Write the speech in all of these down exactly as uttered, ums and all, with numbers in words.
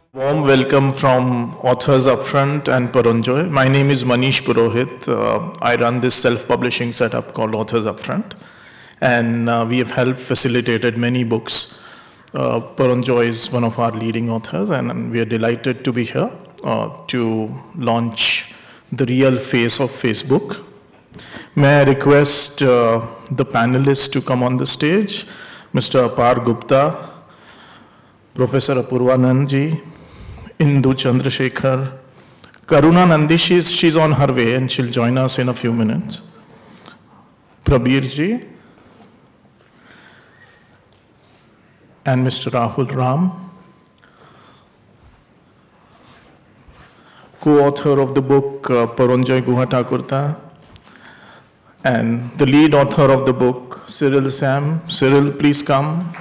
Warm welcome from authors upfront and Paranjoy. My name is Manish Purohit. Uh, I run this self-publishing setup called Authors Upfront, and uh, we have helped facilitated many books. Uh, Paranjoy is one of our leading authors, and, and we are delighted to be here uh, to launch the real face of Facebook. May I request uh, the panelists to come on the stage, Mister Apar Gupta, Professor Apoorvanand ji, Indu Chandrashekhar, Karuna Nundy, she's, she's on her way and she'll join us in a few minutes. Prabir ji, and Mister Rahul Ram, co-author of the book uh, Paranjoy Guha Thakurta, and the lead author of the book, Cyril Sam. Cyril, please come.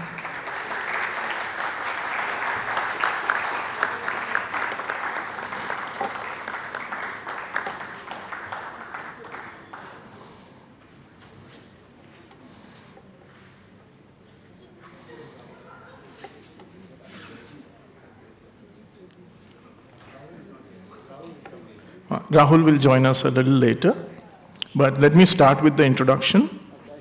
Rahul will join us a little later, but let me start with the introduction.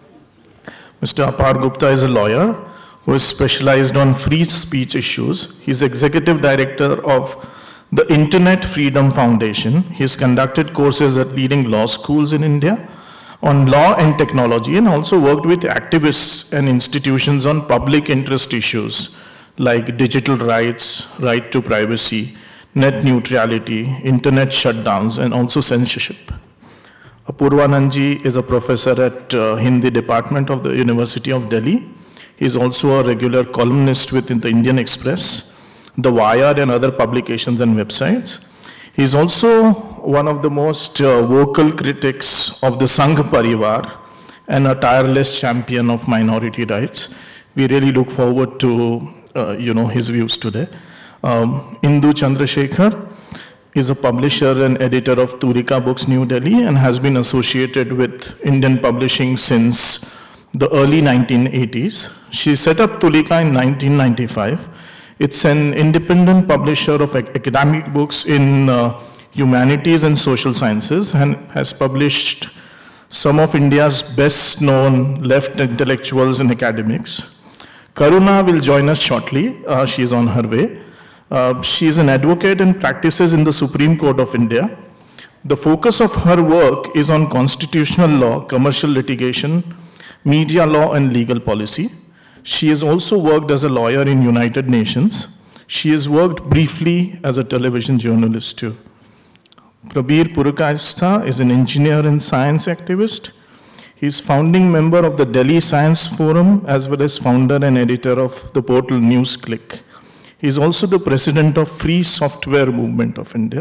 Mister Apar Gupta is a lawyer who is specialized on free speech issues. He is executive director of the Internet Freedom Foundation. He has conducted courses at leading law schools in India on law and technology, and also worked with activists and institutions on public interest issues like digital rights, right to privacy, net neutrality, internet shutdowns, and also censorship. Apoorvanand ji is a professor at uh, Hindi department of the University of Delhi. He is also a regular columnist within the Indian Express, The Wire, and other publications and websites. He is also one of the most uh, vocal critics of the Sangh Parivar and a tireless champion of minority rights. We really look forward to uh, you know, his views today. Um, Indu Chandrashekhar is a publisher and editor of Tulika Books, New Delhi, and has been associated with Indian publishing since the early nineteen eighties. She set up Tulika in nineteen ninety-five. It's an independent publisher of academic books in uh, humanities and social sciences, and has published some of India's best known left intellectuals and academics. Karuna will join us shortly. Uh, she is on her way. Uh, she is an advocate and practices in the Supreme Court of India. The focus of her work is on constitutional law, commercial litigation, media law, and legal policy. She has also worked as a lawyer in United Nations. She has worked briefly as a television journalist too. Prabir Purukayastha is an engineer and science activist. He is founding member of the Delhi Science Forum, as well as founder and editor of the portal NewsClick. He is also the president of Free Software Movement of India.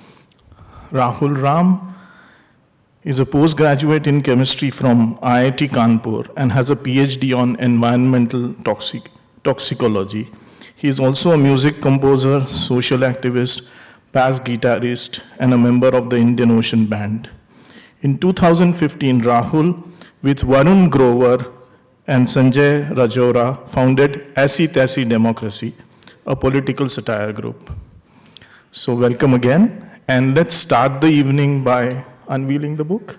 Rahul Ram is a postgraduate in chemistry from I I T Kanpur and has a PhD on environmental toxic, toxicology. He is also a music composer, social activist, past guitarist, and a member of the Indian Ocean Band. In two thousand fifteen, Rahul, with Varun Grover and Sanjay Rajora, founded Aisi Taisi Democracy, a political satire group. So welcome again, and let's start the evening by unveiling the book.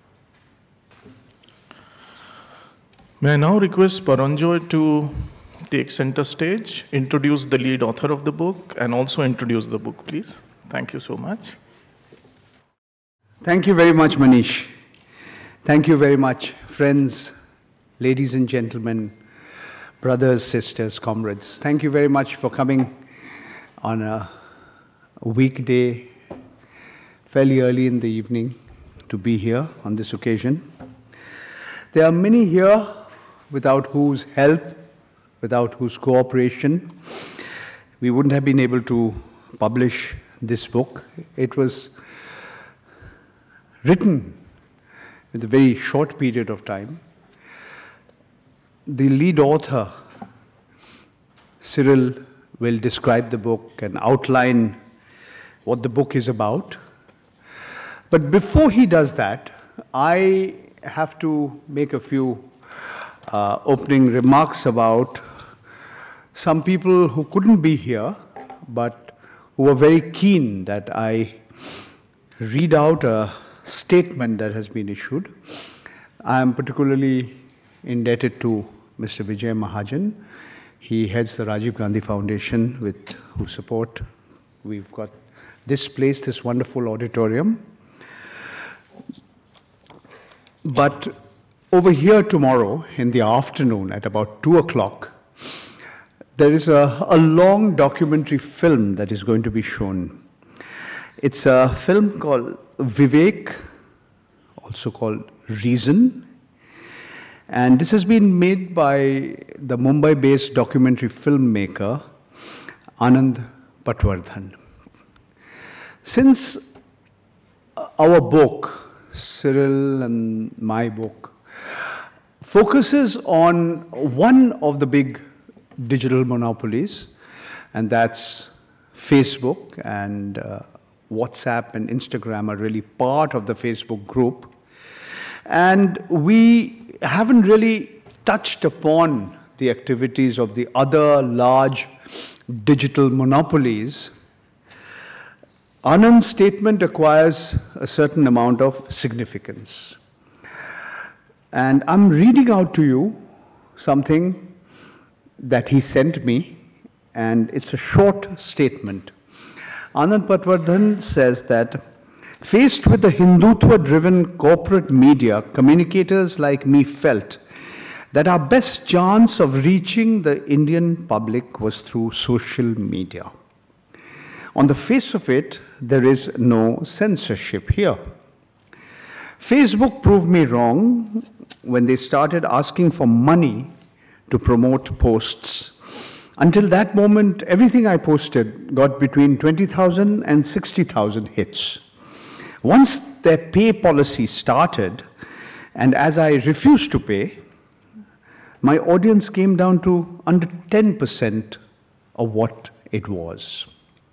May I now request Paranjoy to take center stage, introduce the lead author of the book, and also introduce the book, please. Thank you so much. Thank you very much, Manish. Thank you very much, friends, ladies and gentlemen, brothers, sisters, comrades. Thank you very much for coming on a weekday, fairly early in the evening, to be here on this occasion. There are many here without whose help, without whose cooperation, we wouldn't have been able to publish this book. It was written with a very short period of time. The lead author, Cyril, will describe the book and outline what the book is about. But before he does that, I have to make a few uh, opening remarks about some people who couldn't be here, but who were very keen that I read out a statement that has been issued. I am particularly indebted to Mister Vijay Mahajan. He heads the Rajiv Gandhi Foundation, with whose support we've got this place, this wonderful auditorium. But over here tomorrow in the afternoon at about two o'clock, there is a, a long documentary film that is going to be shown. It's a film called Vivek, also called Reason. And this has been made by the Mumbai-based documentary filmmaker Anand Patwardhan. Since our book, Cyril and my book, focuses on one of the big digital monopolies, and that's Facebook, and uh, WhatsApp and Instagram are really part of the Facebook group. And we haven't really touched upon the activities of the other large digital monopolies. Anand's statement acquires a certain amount of significance. And I'm reading out to you something that he sent me, and it's a short statement. Anand Patwardhan says that, faced with the Hindutva-driven corporate media, communicators like me felt that our best chance of reaching the Indian public was through social media. On the face of it, there is no censorship here. Facebook proved me wrong when they started asking for money to promote posts. Until that moment, everything I posted got between twenty thousand and sixty thousand hits. Once their pay policy started, and as I refused to pay, my audience came down to under ten percent of what it was.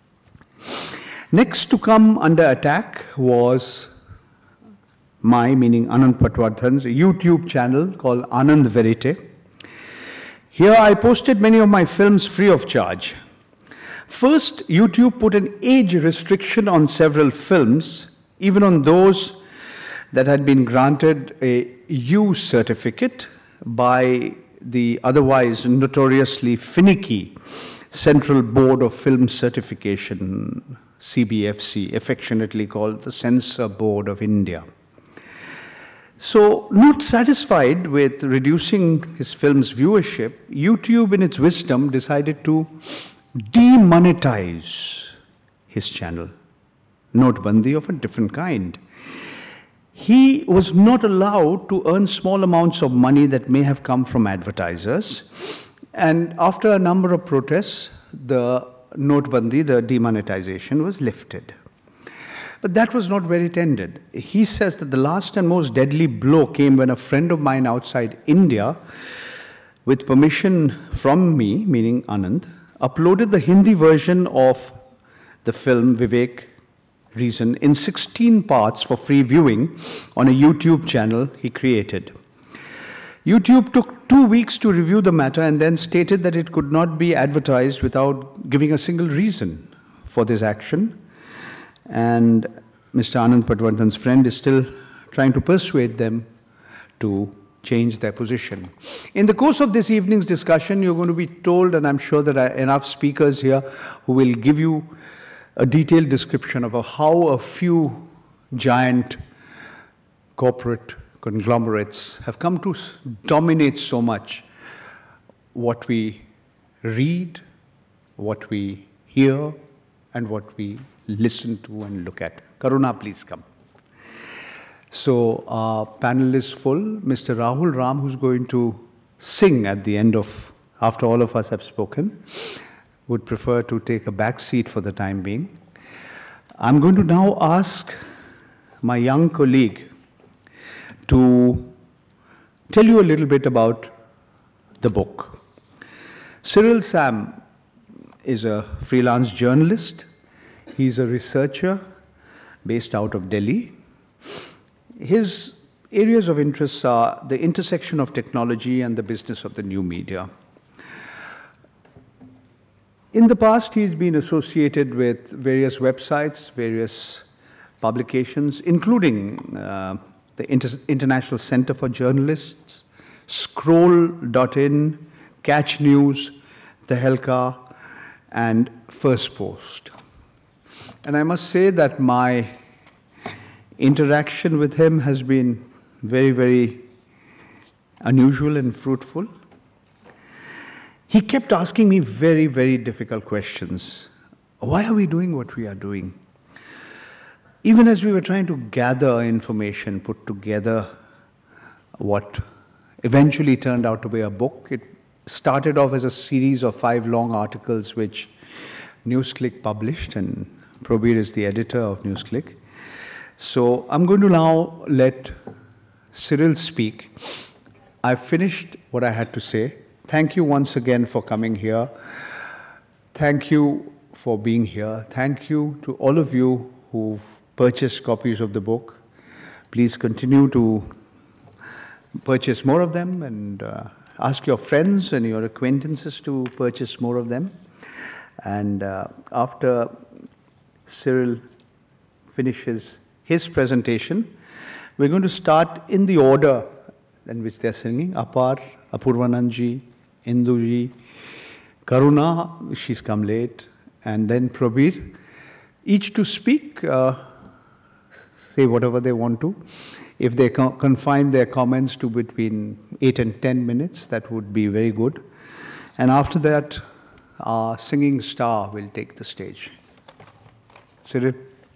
Next to come under attack was my, meaning Anand Patwardhan's, YouTube channel called Anand Verite. Here I posted many of my films free of charge. First, YouTube put an age restriction on several films, even on those that had been granted a U certificate by the otherwise notoriously finicky Central Board of Film Certification, C B F C, affectionately called the Censor Board of India. So, not satisfied with reducing his film's viewership, YouTube in its wisdom decided to demonetize his channel. Notebandi of a different kind. He was not allowed to earn small amounts of money that may have come from advertisers. And after a number of protests, the Notebandi, the demonetization, was lifted. But that was not where it ended. He says that the last and most deadly blow came when a friend of mine outside India, with permission from me, meaning Anand, uploaded the Hindi version of the film Vivek, Reason in sixteen parts for free viewing on a YouTube channel he created. YouTube took two weeks to review the matter and then stated that it could not be advertised without giving a single reason for this action. And Mister Anand Patwardhan's friend is still trying to persuade them to change their position. In the course of this evening's discussion, you're going to be told, and I'm sure there are enough speakers here who will give you a detailed description of how a few giant corporate conglomerates have come to dominate so much what we read, what we hear, and what we listen to and look at. Karuna, please come. So our panel is full. Mister Rahul Ram, who's going to sing at the end of, after all of us have spoken, would prefer to take a back seat for the time being. I'm going to now ask my young colleague to tell you a little bit about the book. Cyril Sam is a freelance journalist. He's a researcher based out of Delhi. His areas of interest are the intersection of technology and the business of the new media. In the past, he's been associated with various websites, various publications, including uh, the Inter International Center for Journalists, Scroll dot in, Catch News, Tehelka, and First Post. And I must say that my interaction with him has been very, very unusual and fruitful. He kept asking me very, very difficult questions. Why are we doing what we are doing? Even as we were trying to gather information, put together what eventually turned out to be a book, it started off as a series of five long articles which NewsClick published, and Probir is the editor of NewsClick. So I'm going to now let Cyril speak. I've finished what I had to say. Thank you once again for coming here. Thank you for being here. Thank you to all of you who've purchased copies of the book. Please continue to purchase more of them, and uh, ask your friends and your acquaintances to purchase more of them. And uh, after Cyril finishes his presentation, we're going to start in the order in which they're singing. Apar, Apoorvanand ji, Indu ji, Karuna, she's come late, and then Probir. Each to speak, uh, say whatever they want to. If they confine their comments to between eight and ten minutes, that would be very good. And after that, our singing star will take the stage. Cyril.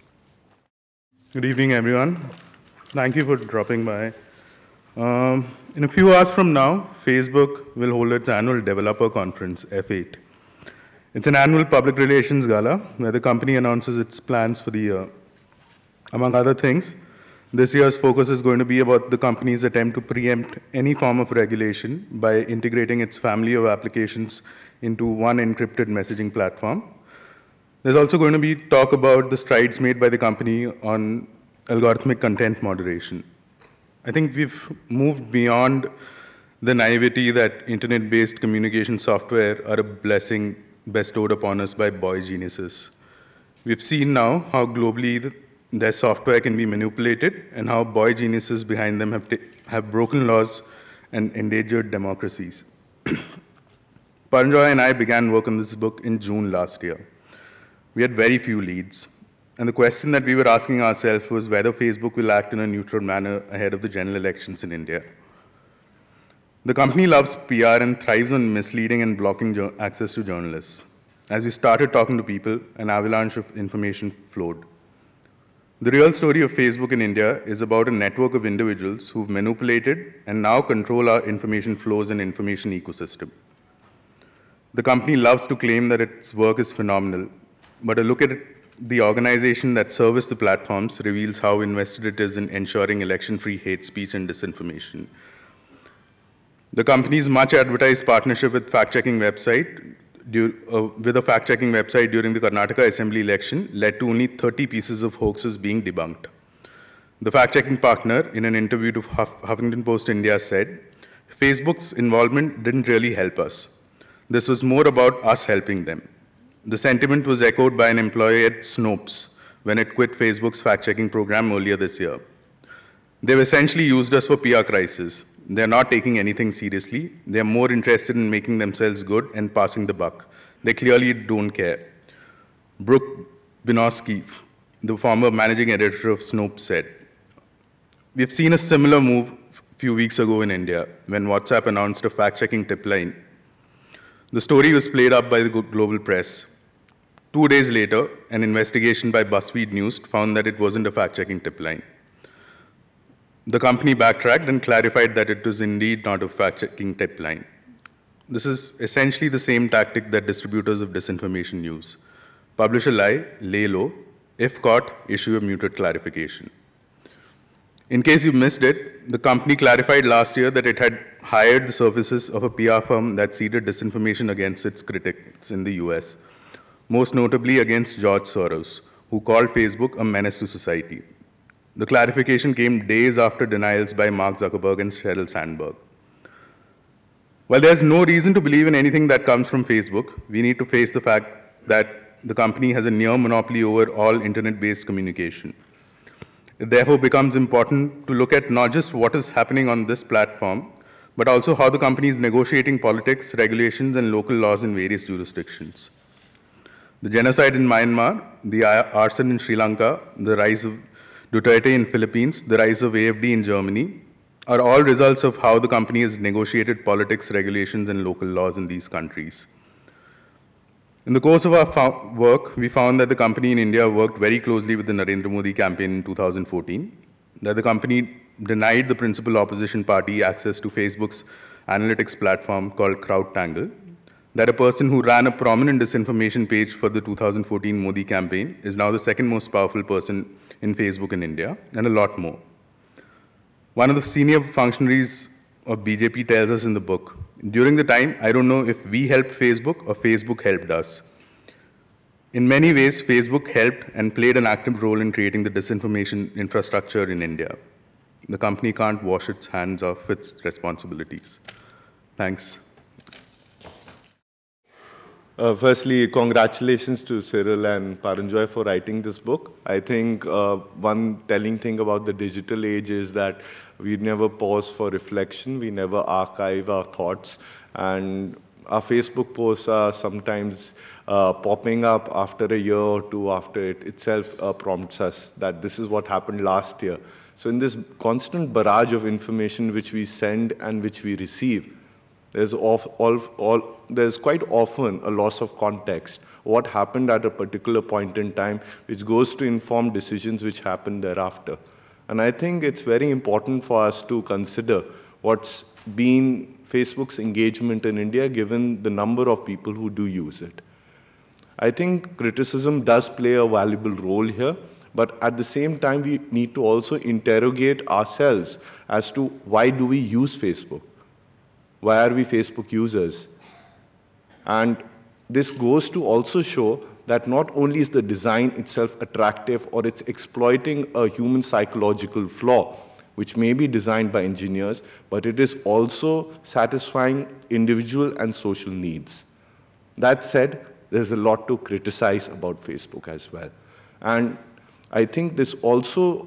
Good evening, everyone. Thank you for dropping by. Um, in a few hours from now, Facebook will hold its annual developer conference, F eight. It's an annual public relations gala where the company announces its plans for the year. Among other things, this year's focus is going to be about the company's attempt to preempt any form of regulation by integrating its family of applications into one encrypted messaging platform. There's also going to be talk about the strides made by the company on algorithmic content moderation. I think we've moved beyond the naivety that internet-based communication software are a blessing bestowed upon us by boy geniuses. We've seen now how globally the, their software can be manipulated and how boy geniuses behind them have, have broken laws and endangered democracies. Paranjoy and I began work on this book in June last year. We had very few leads, and the question that we were asking ourselves was whether Facebook will act in a neutral manner ahead of the general elections in India. The company loves P R and thrives on misleading and blocking access to journalists. As we started talking to people, an avalanche of information flowed. The real story of Facebook in India is about a network of individuals who've manipulated and now control our information flows and information ecosystem. The company loves to claim that its work is phenomenal, but a look at it, the organization that services the platforms reveals how invested it is in ensuring election-free hate speech and disinformation. The company's much advertised partnership with fact-checking website, due, uh, with a fact-checking website during the Karnataka Assembly election led to only thirty pieces of hoaxes being debunked. The fact-checking partner, in an interview to Huff Huffington Post India, said, Facebook's involvement didn't really help us. This was more about us helping them. The sentiment was echoed by an employee at Snopes when it quit Facebook's fact-checking program earlier this year. They've essentially used us for P R crisis. They're not taking anything seriously. They're more interested in making themselves good and passing the buck. They clearly don't care. Brooke Binoski, the former managing editor of Snopes, said, "We've seen a similar move a few weeks ago in India when WhatsApp announced a fact-checking tip line. The story was played up by the global press. Two days later, an investigation by BuzzFeed News found that it wasn't a fact-checking tip line. The company backtracked and clarified that it was indeed not a fact-checking tip line. This is essentially the same tactic that distributors of disinformation use. Publish a lie, lay low, if caught, issue a muted clarification." In case you missed it, the company clarified last year that it had hired the services of a P R firm that seeded disinformation against its critics in the U S, most notably against George Soros, who called Facebook a menace to society. The clarification came days after denials by Mark Zuckerberg and Sheryl Sandberg. While there's no reason to believe in anything that comes from Facebook, we need to face the fact that the company has a near monopoly over all internet-based communication. It therefore becomes important to look at not just what is happening on this platform, but also how the company is negotiating politics, regulations, and local laws in various jurisdictions. The genocide in Myanmar, the arson in Sri Lanka, the rise of Duterte in Philippines, the rise of A F D in Germany, are all results of how the company has negotiated politics, regulations, and local laws in these countries. In the course of our work, we found that the company in India worked very closely with the Narendra Modi campaign in two thousand fourteen, that the company denied the principal opposition party access to Facebook's analytics platform called CrowdTangle, that a person who ran a prominent disinformation page for the two thousand fourteen Modi campaign is now the second most powerful person in Facebook in India, and a lot more. One of the senior functionaries of B J P tells us in the book, "During the time, I don't know if we helped Facebook or Facebook helped us. In many ways, Facebook helped and played an active role in creating the disinformation infrastructure in India. The company can't wash its hands of its responsibilities." Thanks. Uh, firstly, congratulations to Cyril and Paranjoy for writing this book. I think uh, one telling thing about the digital age is that we never pause for reflection, we never archive our thoughts, and our Facebook posts are sometimes uh, popping up after a year or two after it itself uh, prompts us that this is what happened last year. So in this constant barrage of information which we send and which we receive, there's, off, all, all, there's quite often a loss of context, what happened at a particular point in time, which goes to inform decisions which happen thereafter. And I think it's very important for us to consider what's been Facebook's engagement in India, given the number of people who do use it. I think criticism does play a valuable role here, but at the same time, we need to also interrogate ourselves as to why do we use Facebook? Why are we Facebook users? And this goes to also show that not only is the design itself attractive or it's exploiting a human psychological flaw, which may be designed by engineers, but it is also satisfying individual and social needs. That said, there's a lot to criticize about Facebook as well. And I think this also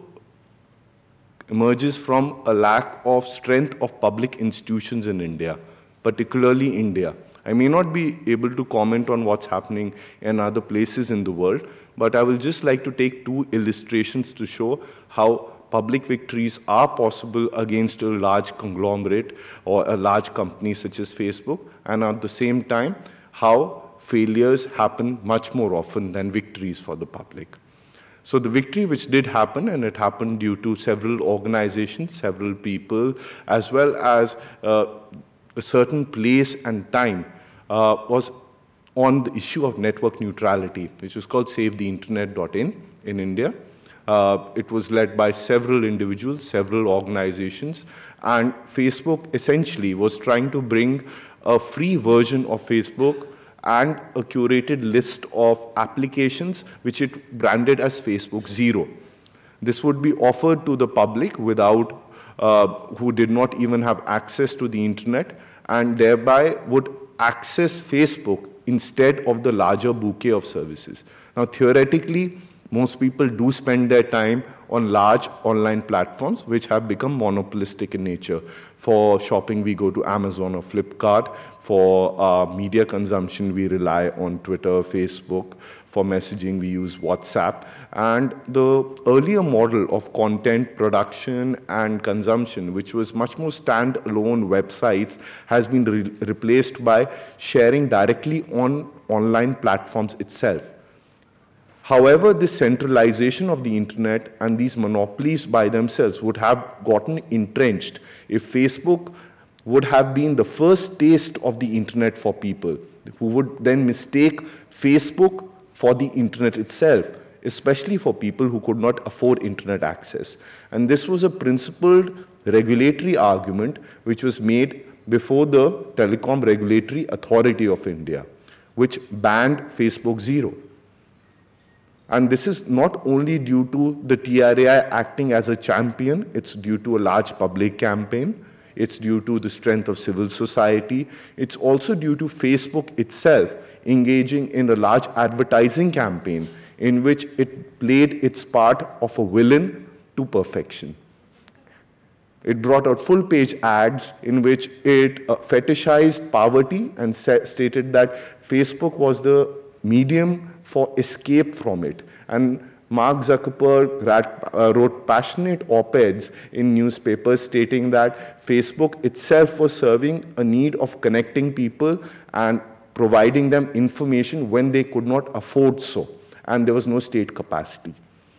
emerges from a lack of strength of public institutions in India, particularly India. I may not be able to comment on what's happening in other places in the world, but I will just like to take two illustrations to show how public victories are possible against a large conglomerate or a large company such as Facebook, and at the same time, how failures happen much more often than victories for the public. So the victory which did happen, and it happened due to several organizations, several people, as well as uh, a certain place and time, uh, was on the issue of network neutrality, which was called save the internet dot in in India. Uh, it was led by several individuals, several organizations, and Facebook essentially was trying to bring a free version of Facebook and a curated list of applications which it branded as Facebook Zero. This would be offered to the public without, uh, who did not even have access to the internet, and thereby would access Facebook instead of the larger bouquet of services. Now, theoretically, Most people do spend their time on large online platforms which have become monopolistic in nature. For shopping, we go to Amazon or Flipkart. For uh, media consumption, we rely on Twitter, Facebook. For messaging, we use WhatsApp. And the earlier model of content production and consumption, which was much more standalone websites, has been re replaced by sharing directly on online platforms itself. However, this centralization of the internet and these monopolies by themselves would have gotten entrenched if Facebook would have been the first taste of the internet for people, who would then mistake Facebook for the internet itself, especially for people who could not afford internet access. And this was a principled regulatory argument which was made before the Telecom Regulatory Authority of India, which banned Facebook Zero. And this is not only due to the T R A I acting as a champion, it's due to a large public campaign, it's due to the strength of civil society, it's also due to Facebook itself engaging in a large advertising campaign in which it played its part of a villain to perfection. It brought out full-page ads in which it uh, fetishized poverty and stated that Facebook was the medium for escape from it. And Mark Zuckerberg uh, wrote passionate op-eds in newspapers stating that Facebook itself was serving a need of connecting people and providing them information when they could not afford so, and there was no state capacity.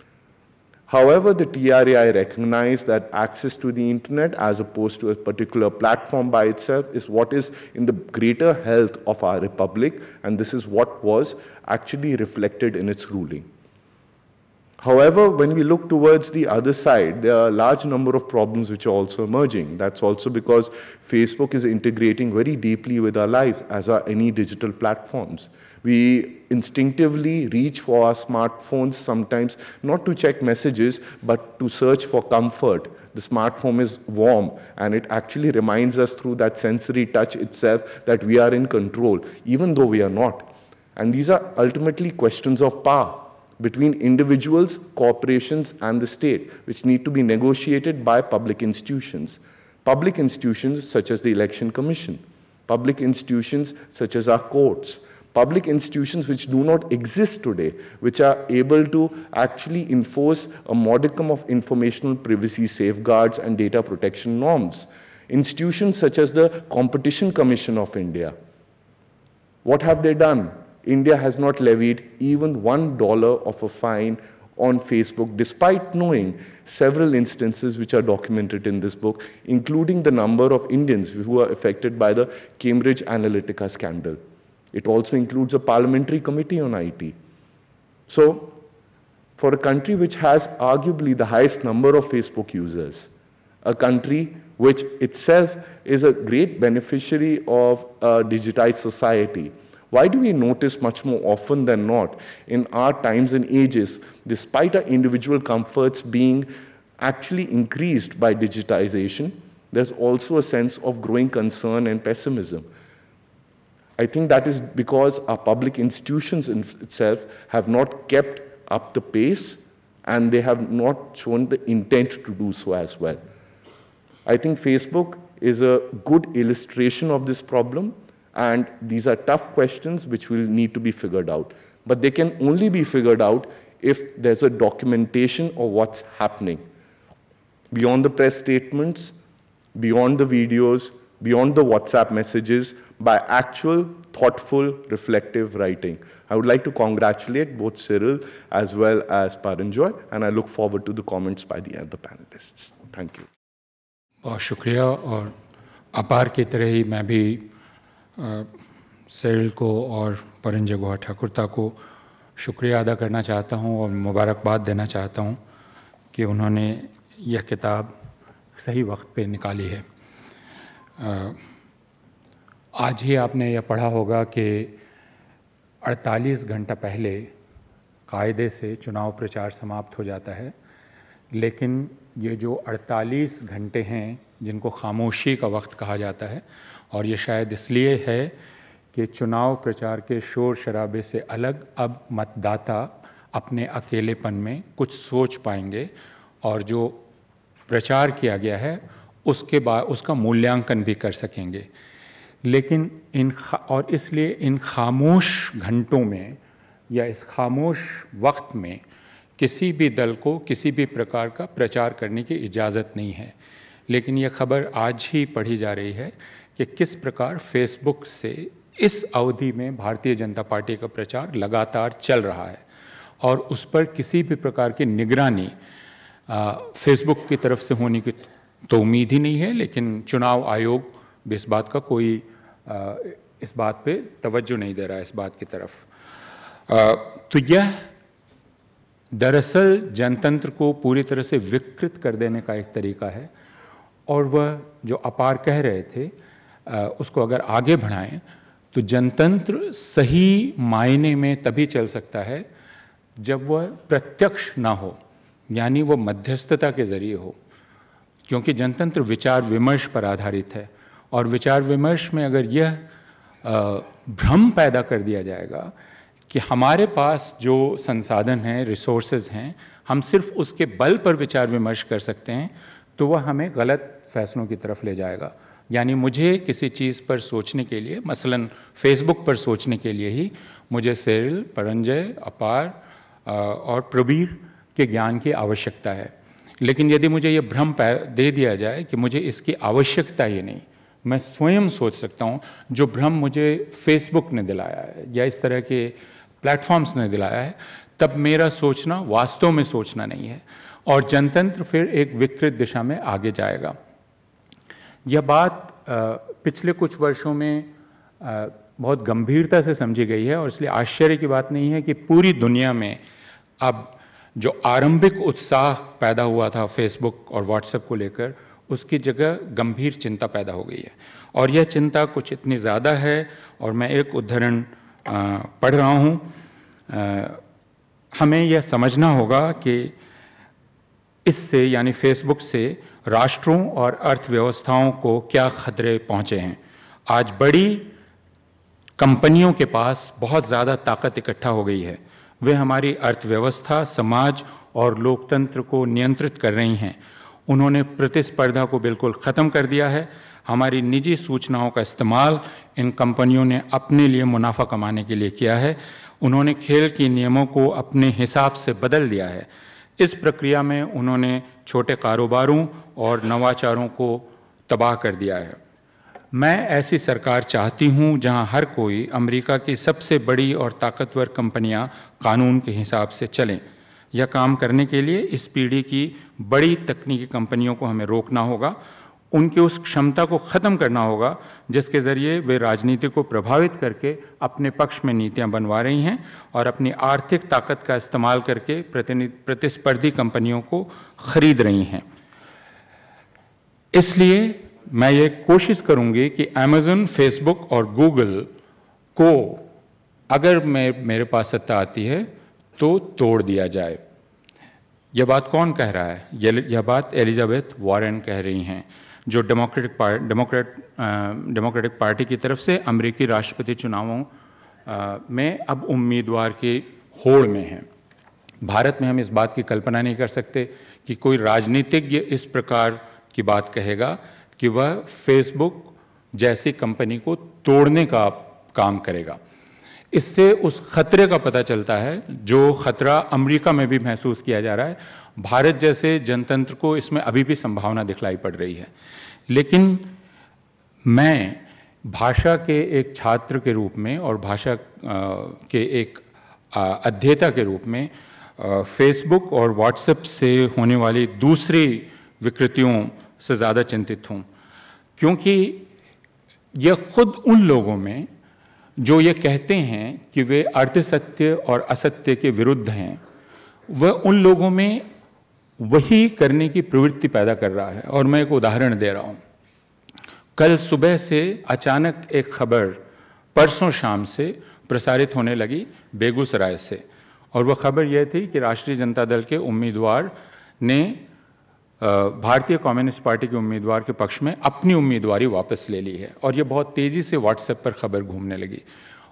However, the T R A I recognized that access to the internet as opposed to a particular platform by itself is what is in the greater health of our republic, and this is what was actually reflected in its ruling. However, when we look towards the other side, there are a large number of problems which are also emerging. That's also because Facebook is integrating very deeply with our lives, as are any digital platforms. We instinctively reach for our smartphones sometimes, not to check messages, but to search for comfort. The smartphone is warm, and it actually reminds us through that sensory touch itself that we are in control, even though we are not. And these are ultimately questions of power between individuals, corporations, and the state, which need to be negotiated by public institutions. Public institutions such as the Election Commission, public institutions such as our courts, public institutions which do not exist today, which are able to actually enforce a modicum of informational privacy safeguards and data protection norms. Institutions such as the Competition Commission of India. What have they done? India has not levied even one dollar of a fine on Facebook, despite knowing several instances which are documented in this book, including the number of Indians who are affected by the Cambridge Analytica scandal. It also includes a parliamentary committee on I T. So, for a country which has arguably the highest number of Facebook users, a country which itself is a great beneficiary of a digitized society, why do we notice much more often than not in our times and ages, despite our individual comforts being actually increased by digitization, there's also a sense of growing concern and pessimism? I think that is because our public institutions in itself have not kept up the pace, and they have not shown the intent to do so as well. I think Facebook is a good illustration of this problem. And these are tough questions which will need to be figured out. But they can only be figured out if there's a documentation of what's happening. Beyond the press statements, beyond the videos, beyond the WhatsApp messages, by actual, thoughtful, reflective writing. I would like to congratulate both Cyril as well as Paranjoy, and I look forward to the comments by the other panelists. Thank you. बहुत शुक्रिया, और अपार की तरह ही मैं भी सेरिल को और परंजय गुहा ठाकुरता को शुक्रिया अदा करना चाहता हूं और मुबारकबाद देना चाहता हूं कि उन्होंने यह किताब सही वक्त पे निकाली है। आज ही आपने यह पढ़ा होगा कि अड़तालीस घंटा पहले कायदे से चुनाव प्रचार समाप्त हो जाता है, लेकिन ये जो अड़तालीस घंटे हैं जिनको खामोशी का वक्त कहा जाता है, और ये शायद इसलिए है कि चुनाव प्रचार के शोर शराबे से अलग अब मतदाता अपने अकेलेपन में कुछ सोच पाएंगे और जो प्रचार किया गया है उसके बाद उसका मूल्यांकन भी कर सकेंगे। लेकिन इन और इसलिए इन खामोश घंटों में या इस खामोश वक्त में किसी भी दल को किसी भी प्रकार का प्रचार करने की इजाज़त नहीं है। लेकिन यह खबर आज ही पढ़ी जा रही है कि किस प्रकार फेसबुक से इस अवधि में भारतीय जनता पार्टी का प्रचार लगातार चल रहा है और उस पर किसी भी प्रकार की निगरानी फेसबुक की तरफ से होने की तो उम्मीद ही नहीं है। लेकिन चुनाव आयोग भी इस बात का कोई आ, इस बात पे तवज्जो नहीं दे रहा है, इस बात की तरफ। आ, तो यह दरअसल जनतंत्र को पूरी तरह से विकृत कर देने का एक तरीका है और वह जो अपार कह रहे थे आ, उसको अगर आगे बढ़ाएं तो जनतंत्र सही मायने में तभी चल सकता है जब वह प्रत्यक्ष ना हो, यानी वो मध्यस्थता के जरिए हो, क्योंकि जनतंत्र विचार विमर्श पर आधारित है और विचार विमर्श में अगर यह भ्रम पैदा कर दिया जाएगा कि हमारे पास जो संसाधन हैं, रिसोर्सेज हैं, हम सिर्फ उसके बल पर विचार विमर्श कर सकते हैं, तो वह हमें गलत फैसलों की तरफ ले जाएगा। यानी मुझे किसी चीज़ पर सोचने के लिए, मसलन फेसबुक पर सोचने के लिए ही मुझे सेरिल, परंजय, अपार और प्रबीर के ज्ञान की आवश्यकता है। लेकिन यदि मुझे ये भ्रम दे दिया जाए कि मुझे इसकी आवश्यकता ही नहीं, मैं स्वयं सोच सकता हूँ, जो भ्रम मुझे फेसबुक ने दिलाया है या इस तरह के प्लेटफॉर्म्स ने दिलाया है, तब मेरा सोचना वास्तव में सोचना नहीं है और जनतंत्र फिर एक विकृत दिशा में आगे जाएगा। यह बात पिछले कुछ वर्षों में बहुत गंभीरता से समझी गई है और इसलिए आश्चर्य की बात नहीं है कि पूरी दुनिया में अब जो आरंभिक उत्साह पैदा हुआ था फेसबुक और व्हाट्सएप को लेकर, उसकी जगह गंभीर चिंता पैदा हो गई है और यह चिंता कुछ इतनी ज़्यादा है। और मैं एक उदाहरण पढ़ रहा हूँ। हमें यह समझना होगा कि इससे यानी फेसबुक से राष्ट्रों और अर्थव्यवस्थाओं को क्या खतरे पहुँचे हैं। आज बड़ी कंपनियों के पास बहुत ज़्यादा ताकत इकट्ठा हो गई है। वे हमारी अर्थव्यवस्था, समाज और लोकतंत्र को नियंत्रित कर रही हैं। उन्होंने प्रतिस्पर्धा को बिल्कुल ख़त्म कर दिया है। हमारी निजी सूचनाओं का इस्तेमाल इन कंपनियों ने अपने लिए मुनाफा कमाने के लिए किया है। उन्होंने खेल के नियमों को अपने हिसाब से बदल दिया है। इस प्रक्रिया में उन्होंने छोटे कारोबारों और नवाचारों को तबाह कर दिया है। मैं ऐसी सरकार चाहती हूं जहां हर कोई, अमेरिका की सबसे बड़ी और ताकतवर कंपनियां कानून के हिसाब से चलें। यह काम करने के लिए इस पीढ़ी की बड़ी तकनीकी कंपनियों को हमें रोकना होगा, उनकी उस क्षमता को ख़त्म करना होगा जिसके ज़रिए वे राजनीति को प्रभावित करके अपने पक्ष में नीतियां बनवा रही हैं और अपनी आर्थिक ताकत का इस्तेमाल करके प्रतिस्पर्धी कंपनियों को खरीद रही हैं। इसलिए मैं ये कोशिश करूंगी कि अमेज़न, फेसबुक और गूगल को अगर मैं मेरे पास सत्ता आती है तो तोड़ दिया जाए। यह बात कौन कह रहा है? यह बात एलिजाबेथ वॉरेन कह रही हैं, जो democratic party democrat democratic party की तरफ से अमेरिकी राष्ट्रपति चुनावों में अब उम्मीदवार के होड़ में हैं। भारत में हम इस बात की कल्पना नहीं कर सकते कि कोई राजनीतिज्ञ इस प्रकार की बात कहेगा कि वह फेसबुक जैसी कंपनी को तोड़ने का काम करेगा। इससे उस खतरे का पता चलता है जो खतरा अमेरिका में भी महसूस किया जा रहा है। भारत जैसे जनतंत्र को इसमें अभी भी संभावना दिखलाई पड़ रही है। लेकिन मैं भाषा के एक छात्र के रूप में और भाषा के एक अध्येता के रूप में फेसबुक और व्हाट्सएप से होने वाली दूसरी विकृतियों से ज़्यादा चिंतित हूँ, क्योंकि यह खुद उन लोगों में जो ये कहते हैं कि वे अर्ध सत्य और असत्य के विरुद्ध हैं, वह उन लोगों में वही करने की प्रवृत्ति पैदा कर रहा है। और मैं एक उदाहरण दे रहा हूँ। कल सुबह से अचानक एक खबर परसों शाम से प्रसारित होने लगी बेगूसराय से, और वह खबर यह थी कि राष्ट्रीय जनता दल के उम्मीदवार ने भारतीय कम्युनिस्ट पार्टी के उम्मीदवार के पक्ष में अपनी उम्मीदवारी वापस ले ली है। और ये बहुत तेज़ी से व्हाट्सएप पर खबर घूमने लगी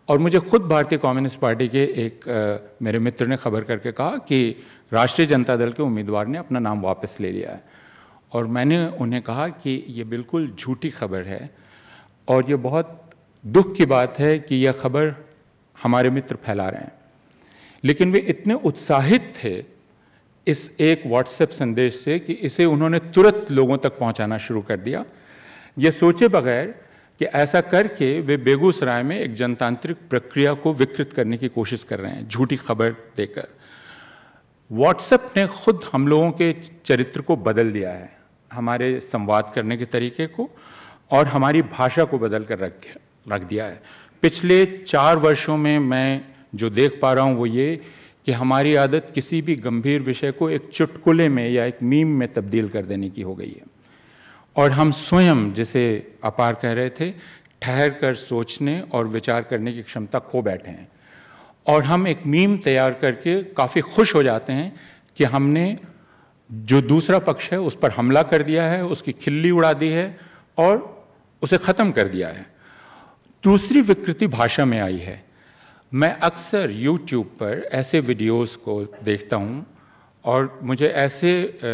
और मुझे खुद भारतीय कम्युनिस्ट पार्टी के एक आ, मेरे मित्र ने खबर करके कहा कि राष्ट्रीय जनता दल के उम्मीदवार ने अपना नाम वापस ले लिया है। और मैंने उन्हें कहा कि ये बिल्कुल झूठी खबर है और ये बहुत दुख की बात है कि यह खबर हमारे मित्र फैला रहे हैं। लेकिन वे इतने उत्साहित थे इस एक व्हाट्सएप संदेश से कि इसे उन्होंने तुरंत लोगों तक पहुंचाना शुरू कर दिया, ये सोचे बगैर कि ऐसा करके वे बेगूसराय में एक जनतांत्रिक प्रक्रिया को विकृत करने की कोशिश कर रहे हैं, झूठी खबर देकर। व्हाट्सएप ने खुद हम लोगों के चरित्र को बदल दिया है, हमारे संवाद करने के तरीके को और हमारी भाषा को बदल कर रख रख दिया है। पिछले चार वर्षों में मैं जो देख पा रहा हूँ वो ये कि हमारी आदत किसी भी गंभीर विषय को एक चुटकुले में या एक मीम में तब्दील कर देने की हो गई है और हम स्वयं, जिसे अपार कह रहे थे, ठहर कर सोचने और विचार करने की क्षमता खो बैठे हैं। और हम एक मीम तैयार करके काफ़ी खुश हो जाते हैं कि हमने जो दूसरा पक्ष है उस पर हमला कर दिया है, उसकी खिल्ली उड़ा दी है और उसे ख़त्म कर दिया है। दूसरी विकृति भाषा में आई है। मैं अक्सर यूट्यूब पर ऐसे वीडियोस को देखता हूँ और मुझे ऐसे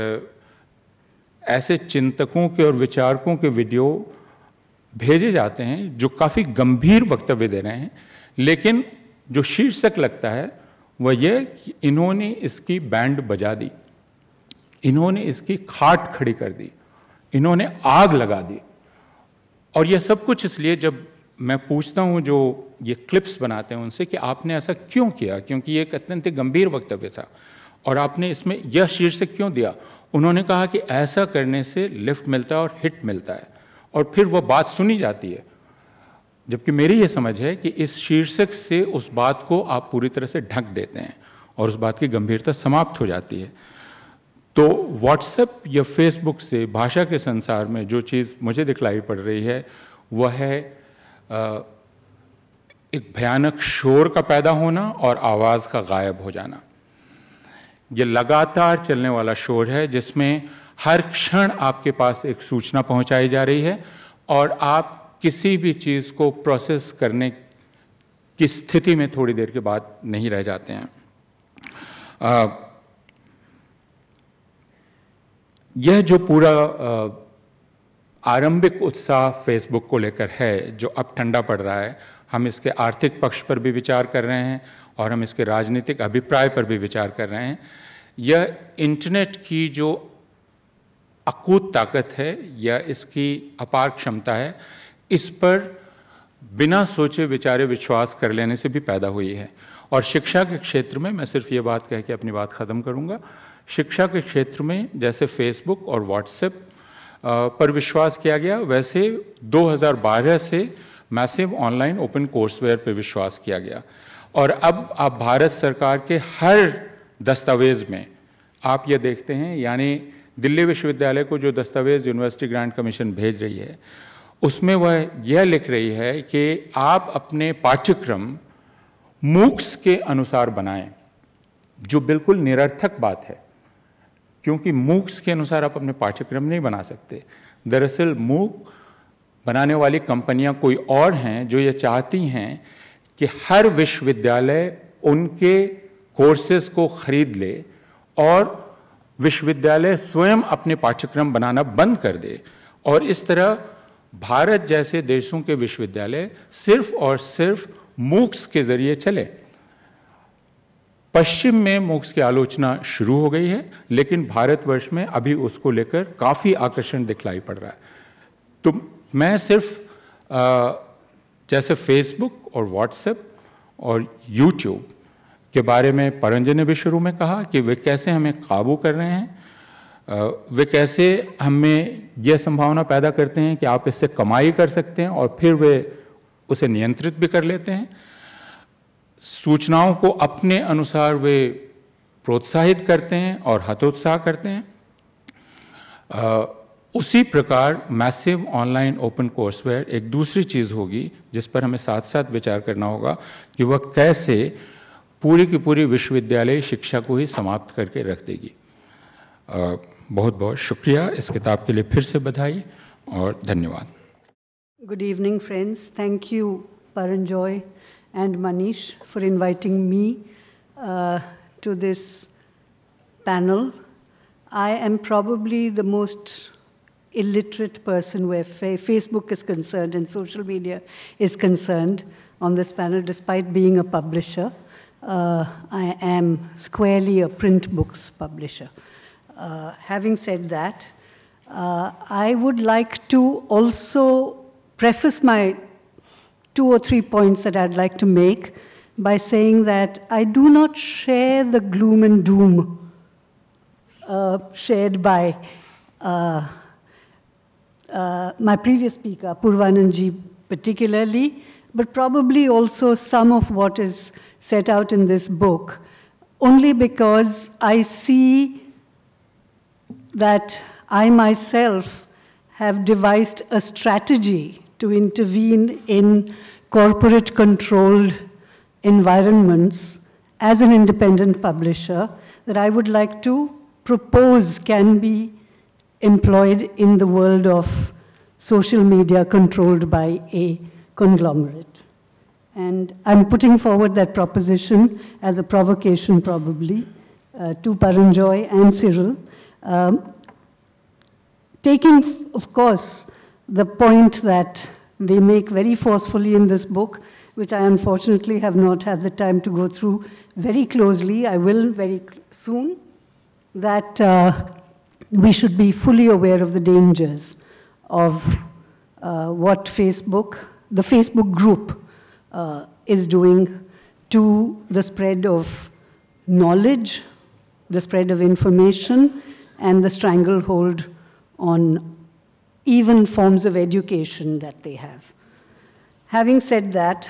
ऐसे चिंतकों के और विचारकों के वीडियो भेजे जाते हैं जो काफ़ी गंभीर वक्तव्य दे रहे हैं, लेकिन जो शीर्षक लगता है वह यह कि इन्होंने इसकी बैंड बजा दी, इन्होंने इसकी खाट खड़ी कर दी, इन्होंने आग लगा दी। और यह सब कुछ इसलिए, जब मैं पूछता हूं जो ये क्लिप्स बनाते हैं उनसे कि आपने ऐसा क्यों किया, क्योंकि ये एक अत्यंत गंभीर वक्तव्य था और आपने इसमें यह शीर्षक क्यों दिया, उन्होंने कहा कि ऐसा करने से लिफ्ट मिलता है और हिट मिलता है और फिर वह बात सुनी जाती है। जबकि मेरी ये समझ है कि इस शीर्षक से उस बात को आप पूरी तरह से ढक देते हैं और उस बात की गंभीरता समाप्त हो जाती है। तो व्हाट्सएप या फेसबुक से भाषा के संसार में जो चीज़ मुझे दिखलाई पड़ रही है वह है एक भयानक शोर का पैदा होना और आवाज़ का गायब हो जाना। ये लगातार चलने वाला शोर है जिसमें हर क्षण आपके पास एक सूचना पहुंचाई जा रही है और आप किसी भी चीज़ को प्रोसेस करने की स्थिति में थोड़ी देर के बाद नहीं रह जाते हैं। आ, यह जो पूरा आ, आरंभिक उत्साह फेसबुक को लेकर है जो अब ठंडा पड़ रहा है, हम इसके आर्थिक पक्ष पर भी विचार कर रहे हैं और हम इसके राजनीतिक अभिप्राय पर भी विचार कर रहे हैं। यह इंटरनेट की जो अकूत ताकत है या इसकी अपार क्षमता है, इस पर बिना सोचे विचारे विश्वास कर लेने से भी पैदा हुई है। और शिक्षा के क्षेत्र में मैं सिर्फ ये बात कह के अपनी बात ख़त्म करूँगा। शिक्षा के क्षेत्र में जैसे फेसबुक और व्हाट्सएप पर विश्वास किया गया, वैसे दो हज़ार बारह से मैसिव ऑनलाइन ओपन कोर्सवेयर पर विश्वास किया गया। और अब आप भारत सरकार के हर दस्तावेज़ में आप ये देखते हैं, यानी दिल्ली विश्वविद्यालय को जो दस्तावेज़ यूनिवर्सिटी ग्रांट कमीशन भेज रही है उसमें वह यह लिख रही है कि आप अपने पाठ्यक्रम मूक्स के अनुसार बनाएं, जो बिल्कुल निरर्थक बात है क्योंकि मूक्स के अनुसार आप अपने पाठ्यक्रम नहीं बना सकते। दरअसल मूक बनाने वाली कंपनियां कोई और हैं जो ये चाहती हैं कि हर विश्वविद्यालय उनके कोर्सेज को खरीद ले और विश्वविद्यालय स्वयं अपने पाठ्यक्रम बनाना बंद कर दे और इस तरह भारत जैसे देशों के विश्वविद्यालय सिर्फ और सिर्फ मूक्स के जरिए चले। पश्चिम में मूक्स की आलोचना शुरू हो गई है, लेकिन भारतवर्ष में अभी उसको लेकर काफ़ी आकर्षण दिखलाई पड़ रहा है। तो मैं सिर्फ आ, जैसे फेसबुक और व्हाट्सएप और यूट्यूब के बारे में परंजन ने भी शुरू में कहा कि वे कैसे हमें काबू कर रहे हैं, वे कैसे हमें यह संभावना पैदा करते हैं कि आप इससे कमाई कर सकते हैं और फिर वे उसे नियंत्रित भी कर लेते हैं। सूचनाओं को अपने अनुसार वे प्रोत्साहित करते हैं और हतोत्साह करते हैं। आ, उसी प्रकार मैसिव ऑनलाइन ओपन कोर्सवेयर एक दूसरी चीज़ होगी जिस पर हमें साथ साथ विचार करना होगा कि वह कैसे पूरी की पूरी विश्वविद्यालय शिक्षा को ही समाप्त करके रख देगी। आ, बहुत बहुत शुक्रिया, इस किताब के लिए फिर से बधाई और धन्यवाद। Good evening, friends. Thank you, Paranjoy and Manish for inviting me uh, to this panel. I am probably the most illiterate person where fa Facebook is concerned and social media is concerned on this panel, despite being a publisher. Uh, I am squarely a print books publisher. Uh, having said that, uh, I would like to also preface my two or three points that I'd like to make by saying that I do not share the gloom and doom uh, shared by uh, uh, my previous speaker, Apoorvanand ji particularly, but probably also some of what is set out in this book, only because I see that I myself have devised a strategy to intervene in corporate-controlled environments as an independent publisher that I would like to propose can be employed in the world of social media controlled by a conglomerate. And I'm putting forward that proposition as a provocation, probably, uh, to Paranjoy and Cyril, um, taking, of course, the point that they make very forcefully in this book, which I unfortunately have not had the time to go through very closely. I will very soon, that uh, we should be fully aware of the dangers of uh, what Facebook, the Facebook group, uh, is doing to the spread of knowledge, the spread of information, and the stranglehold on even forms of education that they have. Having said that,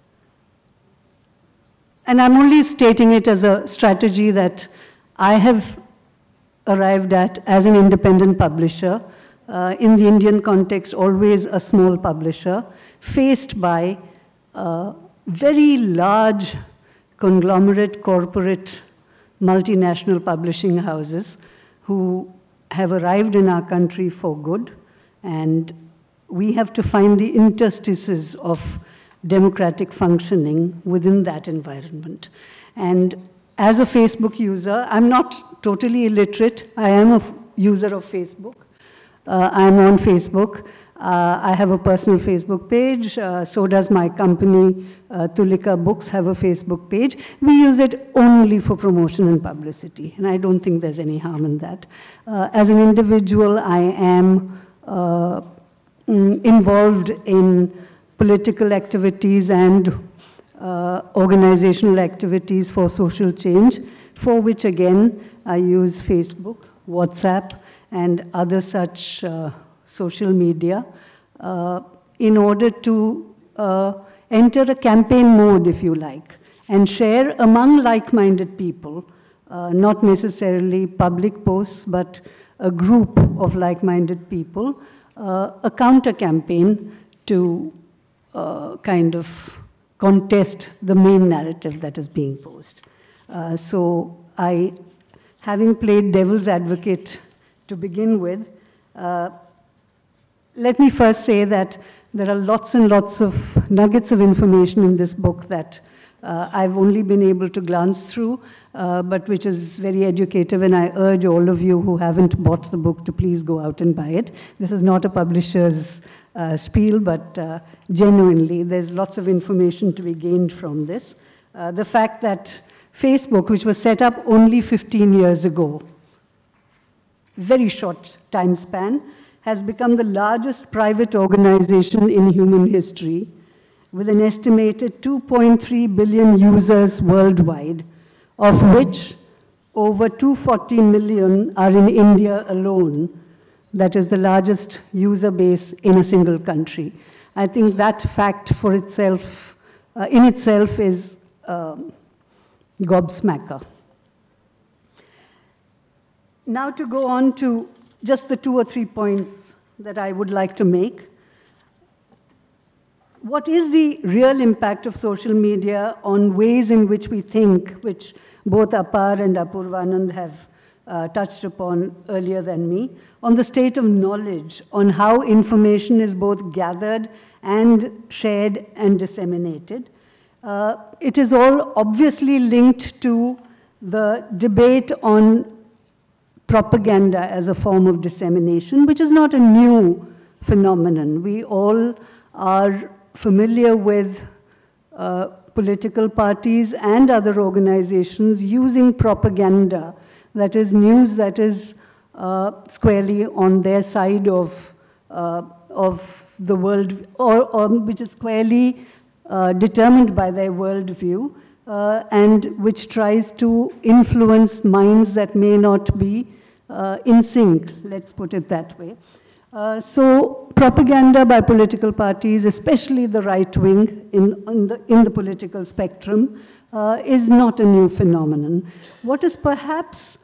and I'm only stating it as a strategy that I have arrived at as an independent publisher, uh, in the Indian context, always a small publisher, faced by uh, very large conglomerate, corporate, multinational publishing houses who have arrived in our country for good, and we have to find the interstices of democratic functioning within that environment. And as a Facebook user, I'm not totally illiterate. I am a user of Facebook. Uh, I'm on Facebook. Uh, I have a personal Facebook page. Uh, so does my company, uh, Tulika Books, have a Facebook page. We use it only for promotion and publicity, and I don't think there's any harm in that. Uh, as an individual, I am uh, mm, involved in political activities and uh, organizational activities for social change, for which, again, I use Facebook, WhatsApp, and other such uh, social media uh, in order to uh, enter a campaign mode, if you like, and share among like-minded people, uh, not necessarily public posts, but a group of like-minded people, uh, a counter-campaign to uh, kind of contest the main narrative that is being posed. Uh, so I, having played devil's advocate to begin with, uh, let me first say that there are lots and lots of nuggets of information in this book that uh, I've only been able to glance through, uh, but which is very educative, and I urge all of you who haven't bought the book to please go out and buy it. This is not a publisher's uh, spiel, but uh, genuinely, there's lots of information to be gained from this. Uh, the fact that Facebook, which was set up only fifteen years ago, very short time span, has become the largest private organization in human history, with an estimated two point three billion users worldwide, of which over two hundred forty million are in India alone. That is the largest user base in a single country. I think that fact for itself, uh, in itself is um, gobsmacker. Now to go on to just the two or three points that I would like to make. What is the real impact of social media on ways in which we think, which both Apar and Apoorvanand have uh, touched upon earlier than me, on the state of knowledge, on how information is both gathered and shared and disseminated, Uh, it is all obviously linked to the debate on propaganda as a form of dissemination, which is not a new phenomenon. We all are familiar with uh, political parties and other organizations using propaganda, that is news that is uh, squarely on their side of, uh, of the world, or, or which is squarely uh, determined by their worldview, uh, and which tries to influence minds that may not be uh, in sync, let's put it that way. Uh, so propaganda by political parties, especially the right wing in, in, the, in the political spectrum, uh, is not a new phenomenon. What is perhaps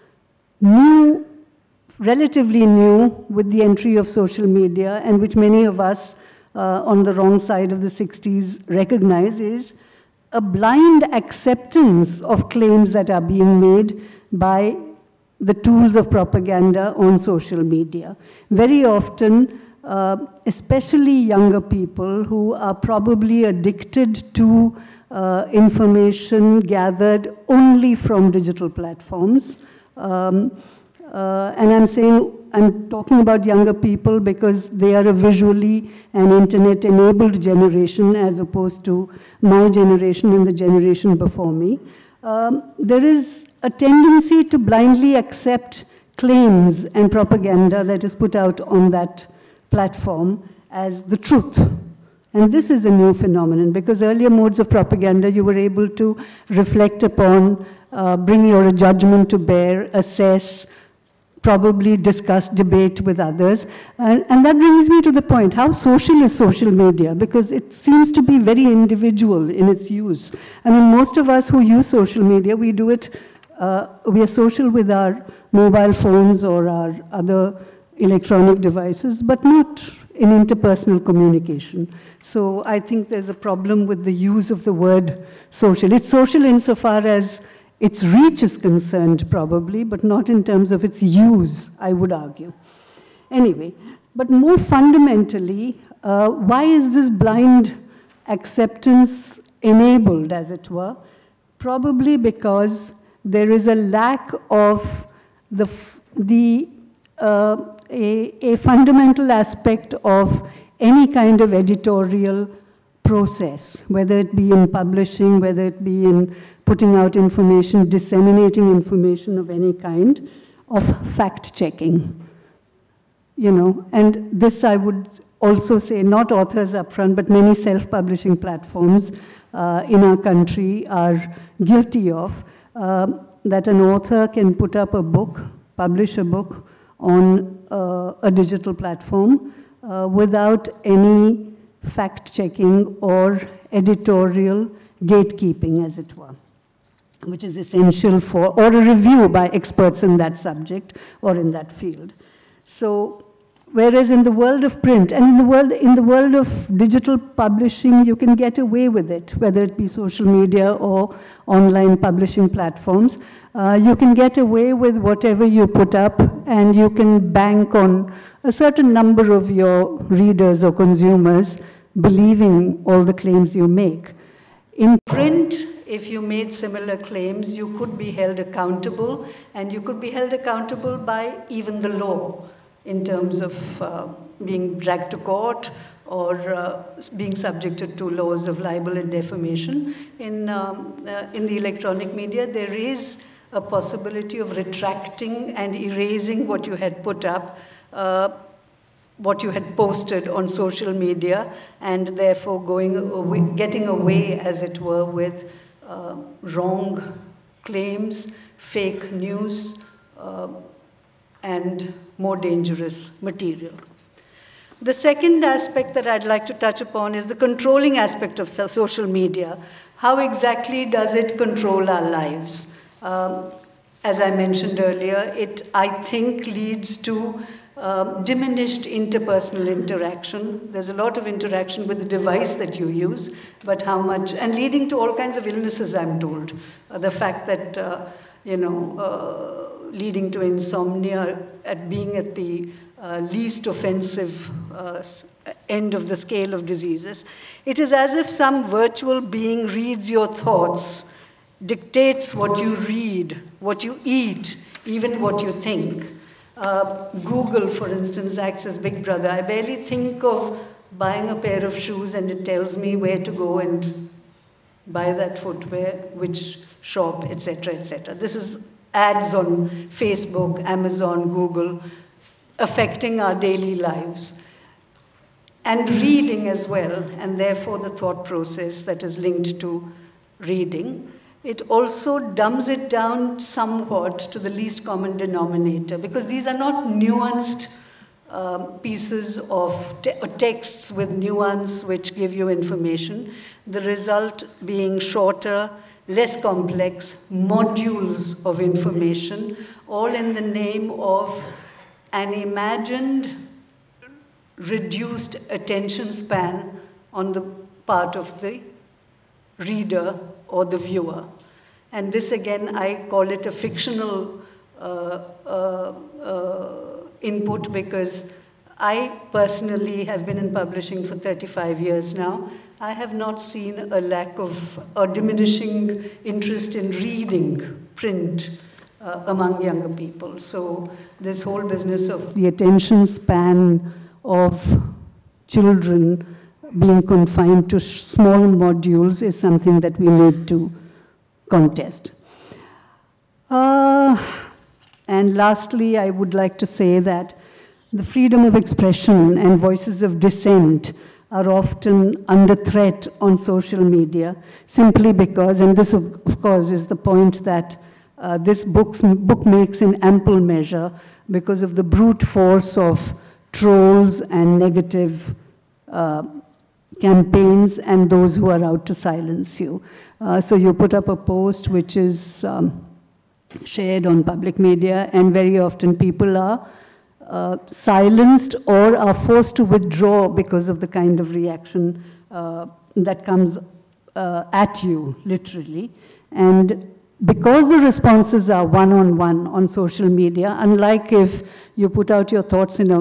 new, relatively new with the entry of social media, and which many of us uh, on the wrong side of the sixties recognize, is a blind acceptance of claims that are being made by the tools of propaganda on social media. Very often, uh, especially younger people who are probably addicted to uh, information gathered only from digital platforms. Um, uh, and I'm saying, I'm talking about younger people because they are a visually and internet-enabled generation as opposed to my generation and the generation before me. Um, there is a tendency to blindly accept claims and propaganda that is put out on that platform as the truth. And this is a new phenomenon, because earlier modes of propaganda, you were able to reflect upon, uh, bring your judgment to bear, assess, probably discuss, debate with others. And, and that brings me to the point, how social is social media? Because it seems to be very individual in its use. I mean, most of us who use social media, we do it, uh, we are social with our mobile phones or our other electronic devices, but not in interpersonal communication. So I think there's a problem with the use of the word social. It's social insofar as its reach is concerned, probably, but not in terms of its use, I would argue. Anyway, but more fundamentally, uh, why is this blind acceptance enabled, as it were? Probably because there is a lack of the, the uh, a, a fundamental aspect of any kind of editorial process, whether it be in publishing, whether it be in putting out information, disseminating information of any kind, of fact-checking. You know, and this I would also say, not authors up front, but many self-publishing platforms uh, in our country are guilty of, uh, that an author can put up a book, publish a book on uh, a digital platform uh, without any fact-checking or editorial gatekeeping, as it were, which is essential for, or a review by experts in that subject or in that field. So, whereas in the world of print, and in the world, in the world of digital publishing, you can get away with it, whether it be social media or online publishing platforms. Uh, you can get away with whatever you put up, and you can bank on a certain number of your readers or consumers believing all the claims you make. In print, if you made similar claims, you could be held accountable, and you could be held accountable by even the law in terms of uh, being dragged to court or uh, being subjected to laws of libel and defamation. In, um, uh, in the electronic media, there is a possibility of retracting and erasing what you had put up, uh, what you had posted on social media, and therefore going away, getting away, as it were, with uh, wrong claims, fake news, uh, and more dangerous material. The second aspect that I'd like to touch upon is the controlling aspect of social media. How exactly does it control our lives? Um, as I mentioned earlier, it, I think, leads to Um, diminished interpersonal interaction. There's a lot of interaction with the device that you use, but how much, and leading to all kinds of illnesses, I'm told. Uh, the fact that, uh, you know, uh, leading to insomnia, at being at the uh, least offensive uh, end of the scale of diseases. It is as if some virtual being reads your thoughts, dictates what you read, what you eat, even what you think. Uh, Google, for instance, acts as big brother. I barely think of buying a pair of shoes and it tells me where to go and buy that footwear, which shop, et cetera, et cetera. This is ads on Facebook, Amazon, Google, affecting our daily lives. And reading as well, and therefore the thought process that is linked to reading. It also dumbs it down somewhat to the least common denominator, because these are not nuanced um, pieces of te texts with nuance which give you information. The result being shorter, less complex modules of information, all in the name of an imagined reduced attention span on the part of the reader or the viewer. And this, again, I call it a fictional uh, uh, uh, input, because I personally have been in publishing for thirty-five years now. I have not seen a lack of, or diminishing interest in reading print uh, among younger people. So this whole business of the attention span of children being confined to small modules is something that we need to contest. Uh, and lastly, I would like to say that the freedom of expression and voices of dissent are often under threat on social media, simply because, and this of, of course is the point that uh, this book's, book makes in ample measure, because of the brute force of trolls and negative uh, campaigns and those who are out to silence you. Uh, so you put up a post which is um, shared on public media, and very often people are uh, silenced or are forced to withdraw because of the kind of reaction uh, that comes uh, at you, literally. And because the responses are one-on-one on social media, unlike if you put out your thoughts in a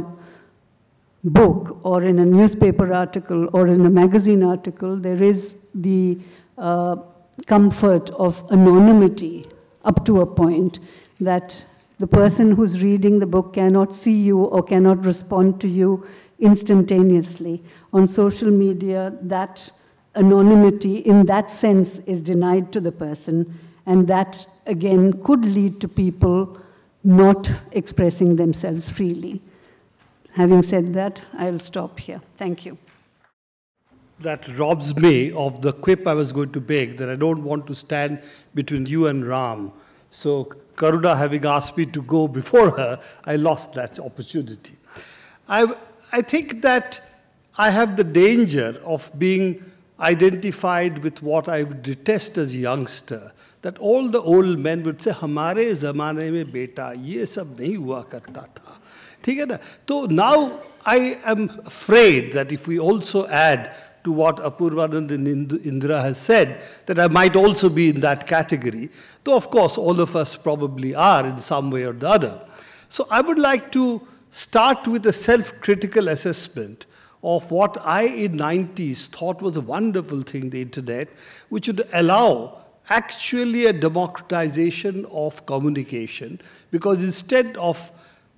book or in a newspaper article or in a magazine article, there is the uh, comfort of anonymity up to a point that the person who's reading the book cannot see you or cannot respond to you instantaneously. On social media, that anonymity in that sense is denied to the person, and that again could lead to people not expressing themselves freely. Having said that, I'll stop here. Thank you. That robs me of the quip I was going to make, that I don't want to stand between you and Ram. So Karuna having asked me to go before her, I lost that opportunity. I, I think that I have the danger of being identified with what I would detest as a youngster, that all the old men would say, "Hamare zamane mein beta, ye sab nahi hua karta tha." So now I am afraid that if we also add to what Apoorvanand and Indra has said, that I might also be in that category, though of course all of us probably are in some way or the other. So I would like to start with a self-critical assessment of what I in nineties thought was a wonderful thing, the internet, which would allow actually a democratization of communication, because instead of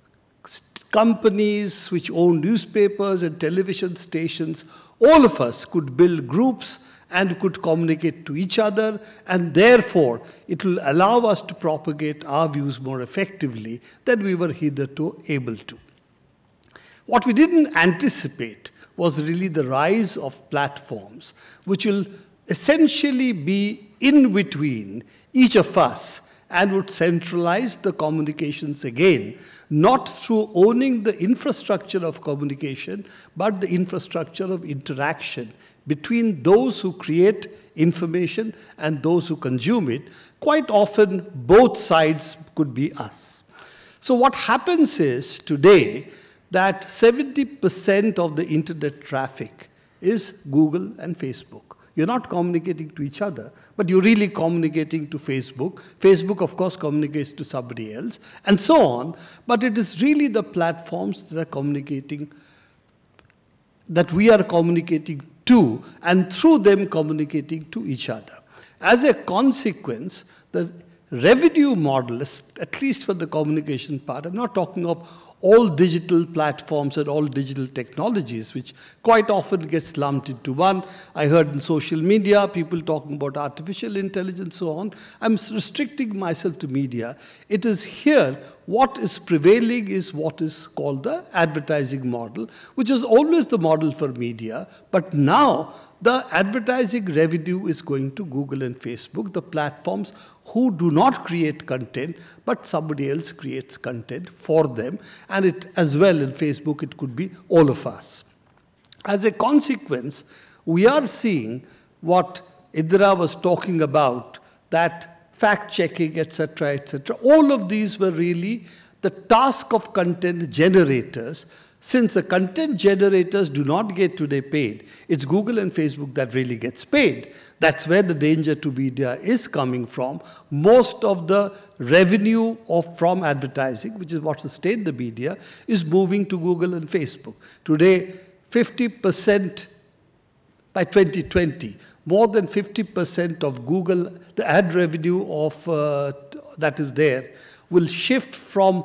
companies which own newspapers and television stations, all of us could build groups and could communicate to each other, and therefore it will allow us to propagate our views more effectively than we were hitherto able to. What we didn't anticipate was really the rise of platforms, which will essentially be in between each of us and would centralize the communications again, not through owning the infrastructure of communication, but the infrastructure of interaction between those who create information and those who consume it. Quite often, both sides could be us. So what happens is today that seventy percent of the internet traffic is Google and Facebook. You're not communicating to each other, but you're really communicating to Facebook. Facebook, of course, communicates to somebody else, and so on. But it is really the platforms that are communicating. that we are communicating to, and through them communicating to each other. As a consequence, the revenue model, at least for the communication part, I'm not talking of all digital platforms and all digital technologies, which quite often gets lumped into one. I heard in social media people talking about artificial intelligence, so on. I'm restricting myself to media. It is here what is prevailing is what is called the advertising model, which is always the model for media, but now the advertising revenue is going to Google and Facebook, the platforms who do not create content, but somebody else creates content for them. And it as well in Facebook, it could be all of us. As a consequence, we are seeing what Indira was talking about, that fact-checking, et cetera, et cetera. All of these were really the task of content generators. Since the content generators do not get today paid, it's Google and Facebook that really gets paid. That's where the danger to media is coming from. Most of the revenue of, from advertising, which is what sustained the media, is moving to Google and Facebook. Today, fifty percent by twenty twenty, more than fifty percent of Google, the ad revenue of uh, that is there, will shift from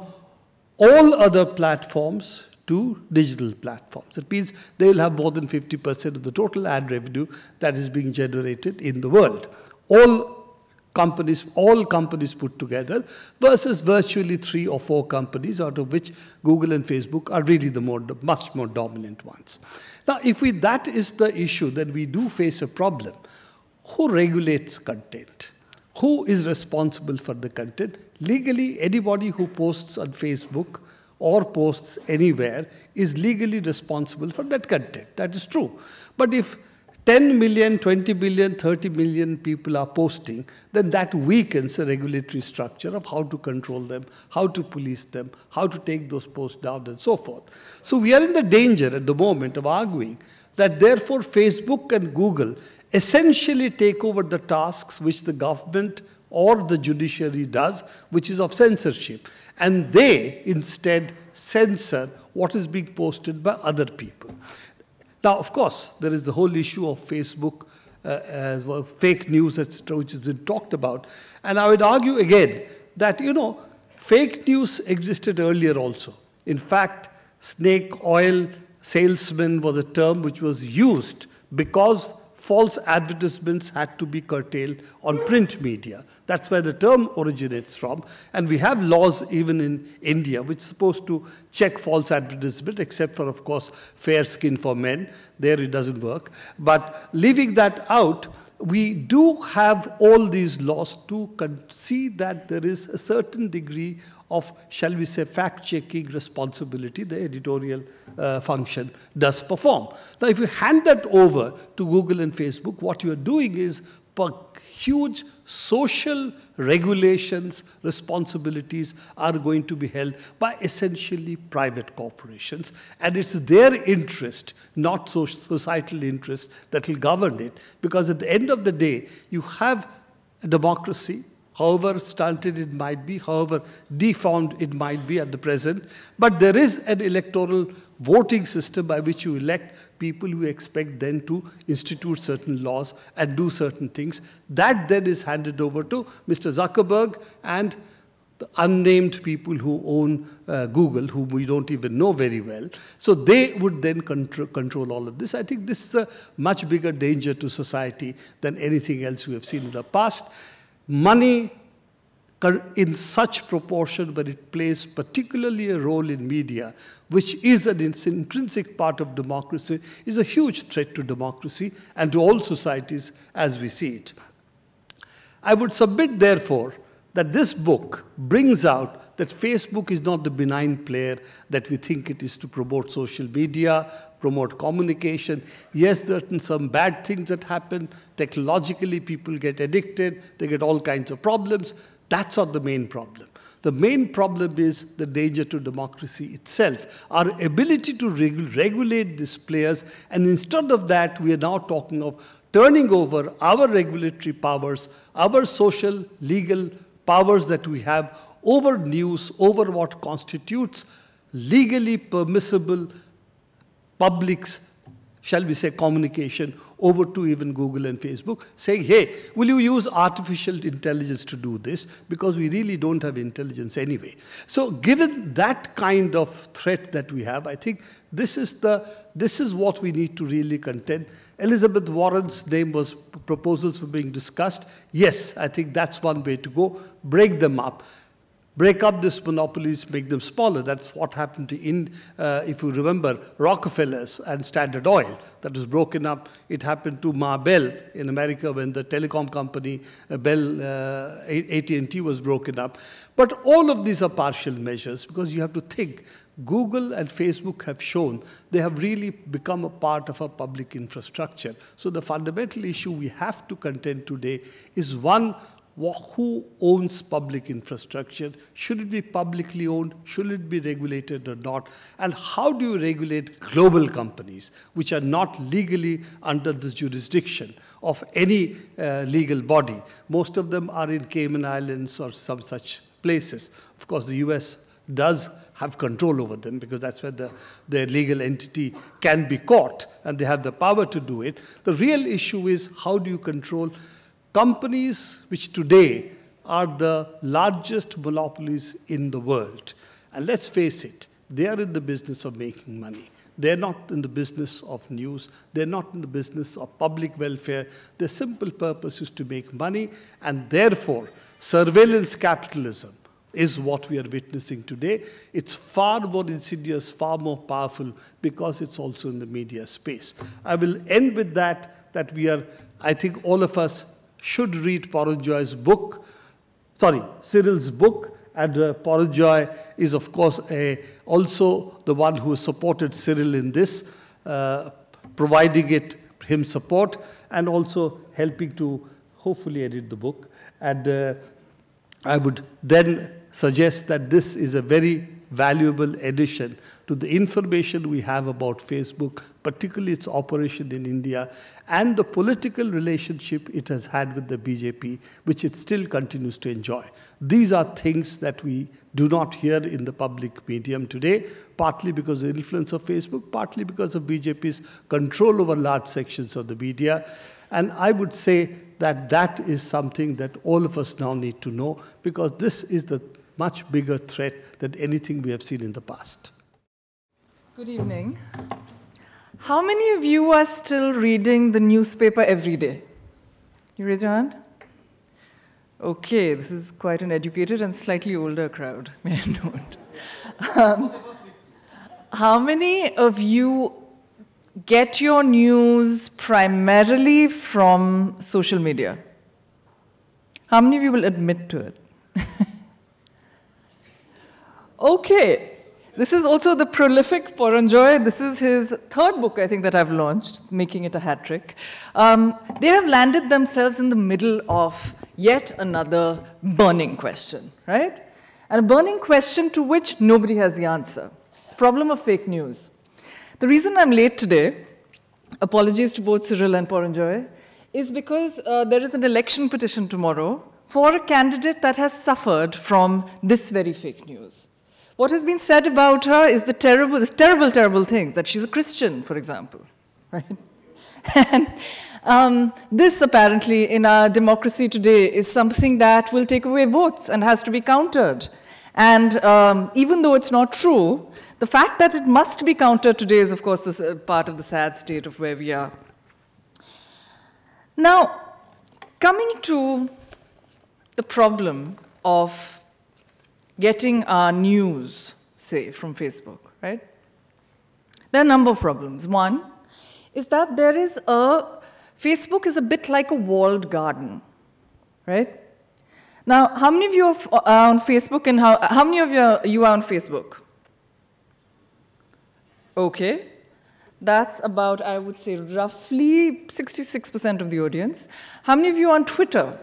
all other platforms to digital platforms. It means they will have more than fifty percent of the total ad revenue that is being generated in the world. All companies, all companies put together, versus virtually three or four companies, out of which Google and Facebook are really the more, much more dominant ones. Now, if we, that is the issue, then we do face a problem. Who regulates content? Who is responsible for the content? Legally, anybody who posts on Facebook or posts anywhere is legally responsible for that content. That is true. But if ten million, twenty million, thirty million people are posting, then that weakens the regulatory structure of how to control them, how to police them, how to take those posts down, and so forth. So we are in the danger at the moment of arguing that therefore Facebook and Google essentially take over the tasks which the government or the judiciary does, which is of censorship. And they instead censor what is being posted by other people. Now, of course, there is the whole issue of Facebook uh, as well, fake news, et cetera, which has been talked about. And I would argue again that, you know, fake news existed earlier also. In fact, snake oil salesman was a term which was used because false advertisements had to be curtailed on print media. That's where the term originates from. And we have laws even in India which are supposed to check false advertisement, except for, of course, fair skin for men. There it doesn't work. But leaving that out, we do have all these laws to see that there is a certain degree of, shall we say, fact-checking responsibility the editorial uh, function does perform. Now, if you hand that over to Google and Facebook, what you're doing is huge social regulations, responsibilities are going to be held by essentially private corporations. And it's their interest, not societal interest, that will govern it. Because at the end of the day, you have a democracy, however stunted it might be, however deformed it might be at the present. But there is an electoral voting system by which you elect people who expect then to institute certain laws and do certain things. That then is handed over to Mister Zuckerberg and the unnamed people who own uh, Google, whom we don't even know very well. So they would then control, control all of this. I think this is a much bigger danger to society than anything else we have seen in the past. Money in such proportion where it plays particularly a role in media, which is an intrinsic part of democracy, is a huge threat to democracy and to all societies as we see it. I would submit, therefore, that this book brings out that Facebook is not the benign player that we think it is to promote social media, promote communication. Yes, there are some bad things that happen. Technologically, people get addicted. They get all kinds of problems. That's not the main problem. The main problem is the danger to democracy itself, our ability to reg regulate these players. And instead of that, we are now talking of turning over our regulatory powers, our social, legal powers that we have over news, over what constitutes legally permissible public's shall we say, communication over to even Google and Facebook, saying, hey, will you use artificial intelligence to do this? Because we really don't have intelligence anyway. So given that kind of threat that we have, I think this is, the, this is what we need to really contend. Elizabeth Warren's name was, proposals were being discussed. Yes, I think that's one way to go. Break them up. Break up these monopolies, make them smaller. That's what happened to, in, uh, if you remember, Rockefellers and Standard Oil. That was broken up. It happened to Ma Bell in America when the telecom company, uh, Bell, uh, A T and T was broken up. But all of these are partial measures because you have to think. Google and Facebook have shown they have really become a part of our public infrastructure. So the fundamental issue we have to contend today is one, who owns public infrastructure? Should it be publicly owned? Should it be regulated or not? And how do you regulate global companies which are not legally under the jurisdiction of any uh, legal body? Most of them are in Cayman Islands or some such places. Of course, the U S does have control over them because that's where the, their legal entity can be caught and they have the power to do it. The real issue is how do you control companies which today are the largest monopolies in the world. And let's face it, they are in the business of making money. They're not in the business of news. They're not in the business of public welfare. Their simple purpose is to make money, and therefore, surveillance capitalism is what we are witnessing today. It's far more insidious, far more powerful, because it's also in the media space. I will end with that, that we are, I think all of us should read Paranjoy's book, sorry, Cyril's book, and uh, Paranjoy is, of course, a, also the one who supported Cyril in this, uh, providing it him support, and also helping to hopefully edit the book. And uh, I would then suggest that this is a very valuable addition to the information we have about Facebook, particularly its operation in India, and the political relationship it has had with the B J P, which it still continues to enjoy. These are things that we do not hear in the public medium today, partly because of the influence of Facebook, partly because of B J P's control over large sections of the media. And I would say that that is something that all of us now need to know, because this is the much bigger threat than anything we have seen in the past. Good evening. How many of you are still reading the newspaper every day? You raise your hand? Okay, this is quite an educated and slightly older crowd, may I note. Um, how many of you get your news primarily from social media? How many of you will admit to it? Okay. This is also the prolific Paranjoy. This is his third book, I think, that I've launched, making it a hat trick. Um, they have landed themselves in the middle of yet another burning question, right? And a burning question to which nobody has the answer. The problem of fake news. The reason I'm late today, apologies to both Cyril and Paranjoy, is because uh, there is an election petition tomorrow for a candidate that has suffered from this very fake news. What has been said about her is the terrible, this terrible, terrible things, that she's a Christian, for example, right? And um, this, apparently, in our democracy today, is something that will take away votes and has to be countered. And um, even though it's not true, the fact that it must be countered today is, of course, this, uh, part of the sad state of where we are. Now, coming to the problem of getting our news, say, from Facebook, right? There are a number of problems. One is that there is a, Facebook is a bit like a walled garden, right? Now, how many of you are on Facebook, and how, how many of you are, you are on Facebook? Okay. That's about, I would say, roughly sixty-six percent of the audience. How many of you are on Twitter?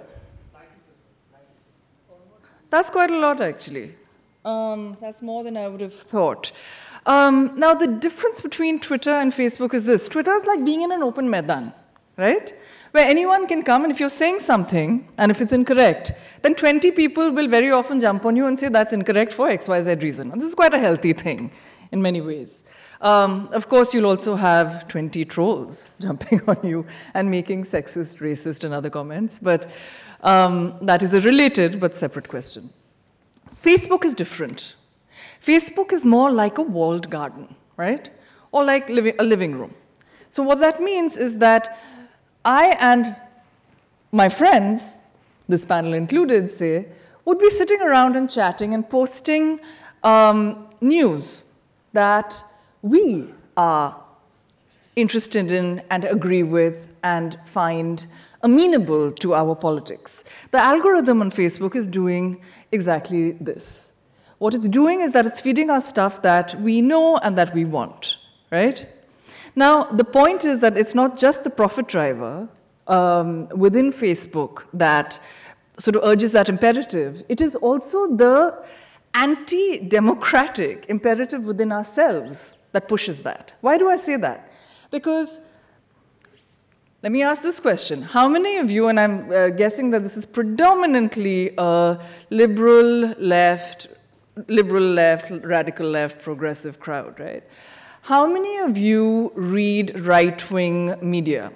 That's quite a lot, actually. Um, that's more than I would have thought. Um, now, the difference between Twitter and Facebook is this. Twitter is like being in an open maidan, right? Where anyone can come, and if you're saying something, and if it's incorrect, then twenty people will very often jump on you and say, that's incorrect for X Y Z reason. And this is quite a healthy thing in many ways. Um, of course, you'll also have twenty trolls jumping on you and making sexist, racist, and other comments, but um, that is a related but separate question. Facebook is different. Facebook is more like a walled garden, right? Or like living, a living room. So what that means is that I and my friends, this panel included, say, would be sitting around and chatting and posting um, news that we are interested in and agree with and find amenable to our politics. The algorithm on Facebook is doing exactly this. What it's doing is that it's feeding us stuff that we know and that we want, right? Now, the point is that it's not just the profit driver um, within Facebook that sort of urges that imperative. It is also the anti-democratic imperative within ourselves that pushes that. Why do I say that? Because, let me ask this question. How many of you, and I'm uh, guessing that this is predominantly a liberal left, liberal left, radical left, progressive crowd, right? How many of you read right-wing media?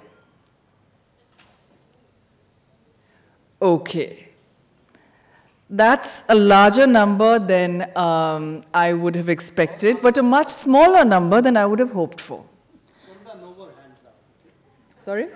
Okay. That's a larger number than um, I would have expected, but a much smaller number than I would have hoped for. Sorry?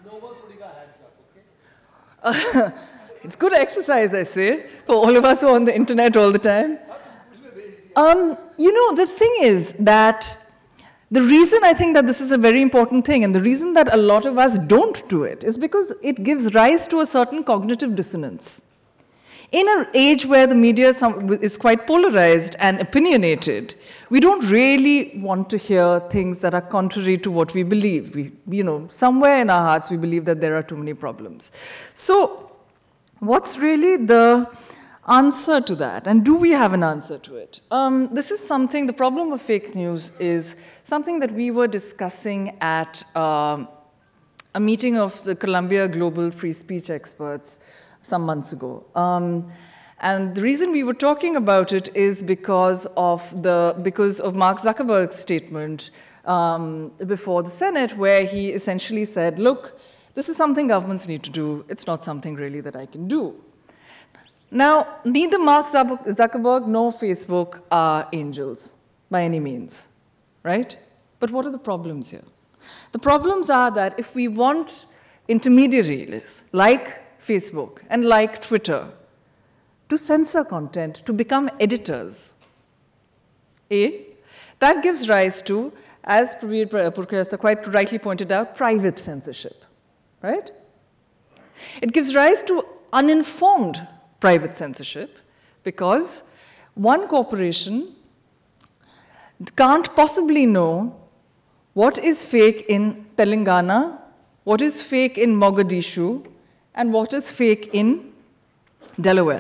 Uh, it's good exercise, I say, for all of us who are on the internet all the time. Um, you know, the thing is that the reason I think that this is a very important thing, and the reason that a lot of us don't do it, is because it gives rise to a certain cognitive dissonance. In an age where the media is quite polarized and opinionated, we don't really want to hear things that are contrary to what we believe. We, you know, somewhere in our hearts, we believe that there are too many problems. So, what's really the answer to that? And do we have an answer to it? Um, this is something, the problem of fake news is something that we were discussing at um, a meeting of the Columbia Global Free Speech experts some months ago. Um, and the reason we were talking about it is because of, the, because of Mark Zuckerberg's statement um, before the Senate, where he essentially said, look, this is something governments need to do. It's not something really that I can do. Now, neither Mark Zuckerberg nor Facebook are angels by any means, right? But what are the problems here? The problems are that if we want intermediaries like Facebook and like Twitter to censor content, to become editors, A, that gives rise to, as Professor quite rightly pointed out, private censorship, right? It gives rise to uninformed private censorship because one corporation can't possibly know what is fake in Telangana, what is fake in Mogadishu, and what is fake in Delaware.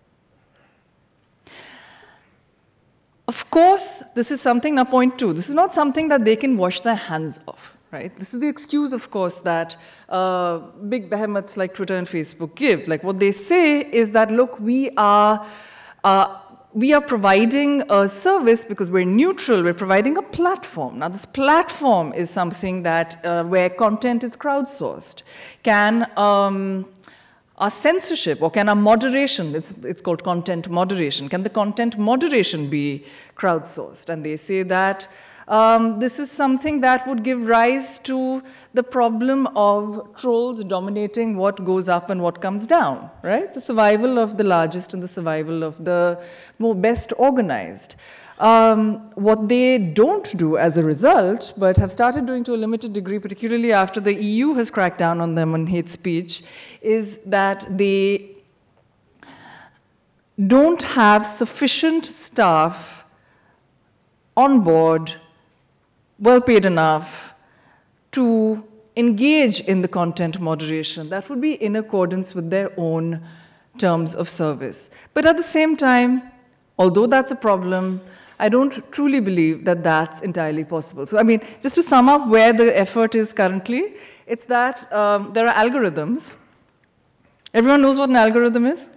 Of course, this is something, now point two, this is not something that they can wash their hands of, right? This is the excuse, of course, that uh, big behemoths like Twitter and Facebook give. Like what they say is that, look, we are, uh, we are providing a service because we're neutral, we're providing a platform. Now this platform is something that, uh, where content is crowdsourced. Can um, our censorship or can our moderation, it's, it's called content moderation, can the content moderation be crowdsourced? And they say that um, this is something that would give rise to the problem of trolls dominating what goes up and what comes down, right? The survival of the largest and the survival of the more best organized. Um, what they don't do as a result, but have started doing to a limited degree, particularly after the E U has cracked down on them on hate speech, is that they don't have sufficient staff on board, well paid enough, to engage in the content moderation that would be in accordance with their own terms of service. But at the same time, although that's a problem, I don't truly believe that that's entirely possible. So, I mean, just to sum up where the effort is currently, it's that um, there are algorithms. Everyone knows what an algorithm is?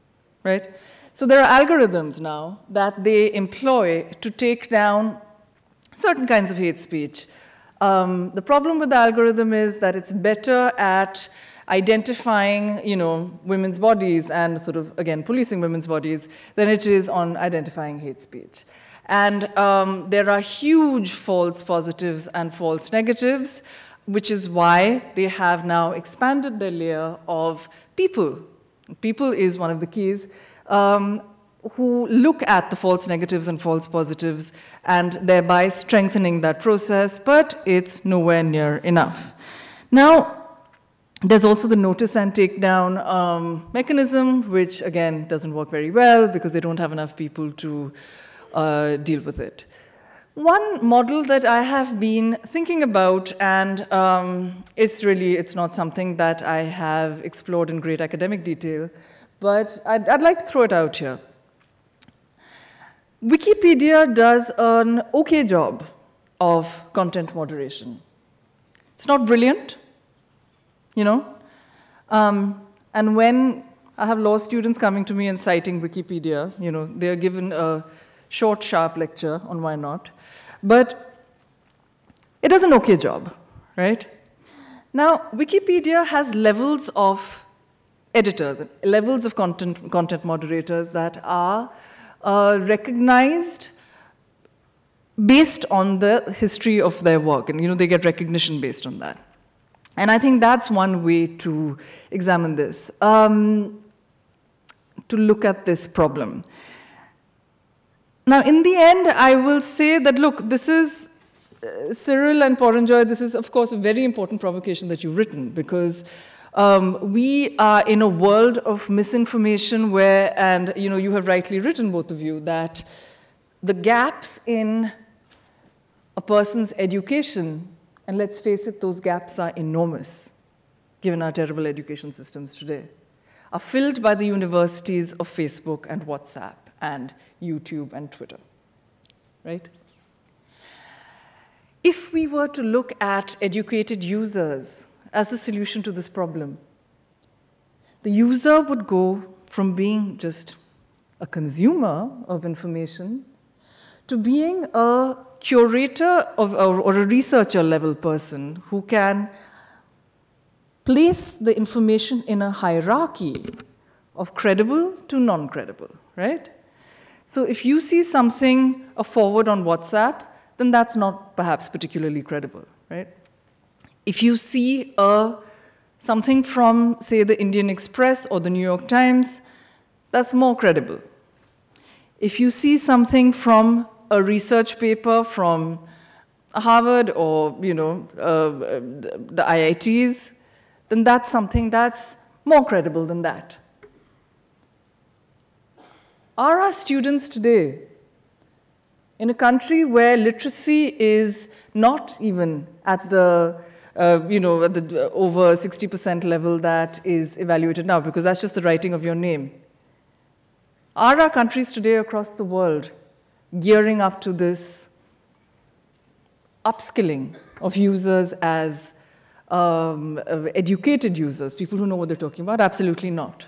Right? So there are algorithms now that they employ to take down certain kinds of hate speech. Um, the problem with the algorithm is that it's better at identifying, you know, women's bodies and sort of, again, policing women's bodies than it is on identifying hate speech. And um, there are huge false positives and false negatives, which is why they have now expanded their layer of people. People is one of the keys, um, who look at the false negatives and false positives and thereby strengthening that process, but it's nowhere near enough. Now, there's also the notice and take down um, mechanism, which again doesn't work very well because they don't have enough people to uh, deal with it. One model that I have been thinking about, and um, it's really, it's not something that I have explored in great academic detail, but I'd, I'd like to throw it out here. Wikipedia does an okay job of content moderation. It's not brilliant, you know? Um, and when I have law students coming to me and citing Wikipedia, you know, they're given a short, sharp lecture on why not. But it does an okay job, right? Now, Wikipedia has levels of editors, levels of content, content moderators that are uh, recognized based on the history of their work. And, you know, they get recognition based on that. And I think that's one way to examine this, um, to look at this problem. Now, in the end, I will say that, look, this is, uh, Cyril and Paranjoy, this is, of course, a very important provocation that you've written, because um, we are in a world of misinformation where, and, you know, you have rightly written, both of you, that the gaps in a person's education, and let's face it, those gaps are enormous, given our terrible education systems today, are filled by the universities of Facebook and WhatsApp and YouTube and Twitter, right? If we were to look at educated users as a solution to this problem, the user would go from being just a consumer of information to being a curator of, or, or a researcher level person who can place the information in a hierarchy of credible to non-credible, right? So if you see something, a forward on WhatsApp, then that's not perhaps particularly credible, right? If you see a, something from, say, the Indian Express or the New York Times, that's more credible. If you see something from a research paper from Harvard or, you know, uh, the I I Ts, then that's something that's more credible than that. Are our students today, in a country where literacy is not even at the, uh, you know, at the over sixty percent level that is evaluated now, because that's just the writing of your name, are our countries today across the world gearing up to this upskilling of users as um, educated users, people who know what they're talking about? Absolutely not.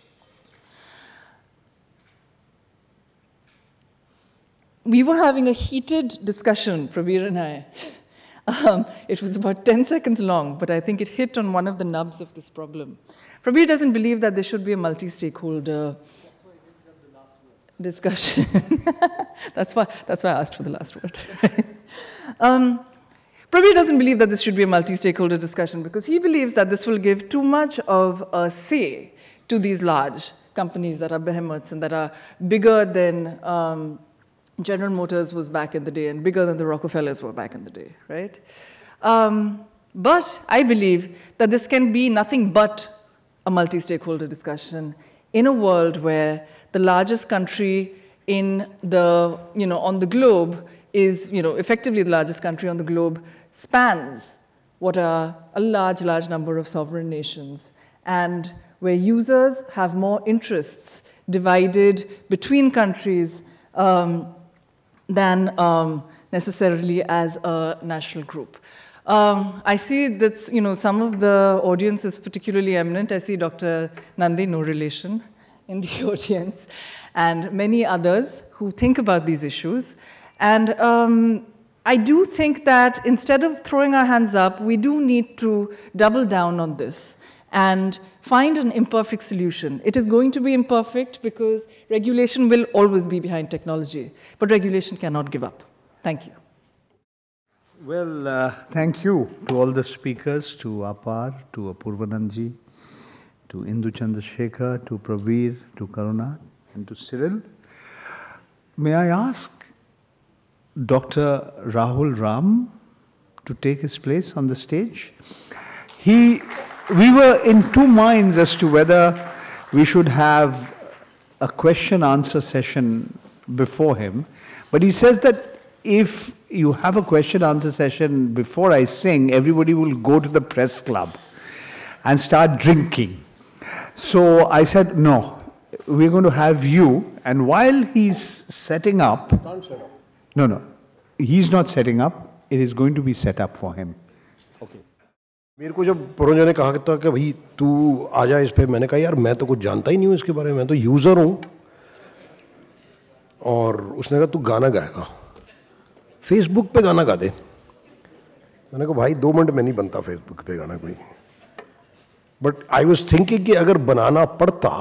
We were having a heated discussion, Prabir and I. Um, it was about ten seconds long, but I think it hit on one of the nubs of this problem. Prabir doesn't believe that there should be a multi-stakeholder discussion. that's why that's why I asked for the last word. Right? Um, Prabir doesn't believe that this should be a multi-stakeholder discussion because he believes that this will give too much of a say to these large companies that are behemoths and that are bigger than um, General Motors was back in the day and bigger than the Rockefellers were back in the day, right? Um, but I believe that this can be nothing but a multi-stakeholder discussion in a world where the largest country in the, you know, on the globe is, you know, effectively the largest country on the globe spans what are a large, large number of sovereign nations, and where users have more interests divided between countries um, than um, necessarily as a national group. Um, I see that, you know, some of the audience is particularly eminent. I see Doctor Nundy, no relation, in the audience, and many others who think about these issues. And um, I do think that instead of throwing our hands up, we do need to double down on this and find an imperfect solution. It is going to be imperfect because regulation will always be behind technology, but regulation cannot give up. Thank you. Well, uh, thank you to all the speakers, to Apar, to Apoorvanand ji, to Indu Chandrashekhar, to Prabir, to Karuna, and to Cyril. May I ask Doctor Rahul Ram to take his place on the stage? He, we were in two minds as to whether we should have a question-answer session before him, but he says that if you have a question-answer session before I sing, everybody will go to the press club and start drinking. So I said, no, we're going to have you, and while he's setting up, no, no, he's not setting up, it is going to be set up for him. Okay. मेरे को जब पुरंजय ने कहा था कि भाई तू आ जा इस पे, मैंने कहा यार मैं तो कुछ जानता ही नहीं हूँ इसके बारे में, मैं तो यूज़र हूँ, और उसने कहा तू गाना गाएगा, फेसबुक पे गाना गा दे। मैंने कहा भाई दो मिनट में नहीं बनता फेसबुक पे गाना कोई, बट आई वॉज थिंकिंग कि अगर बनाना पड़ता,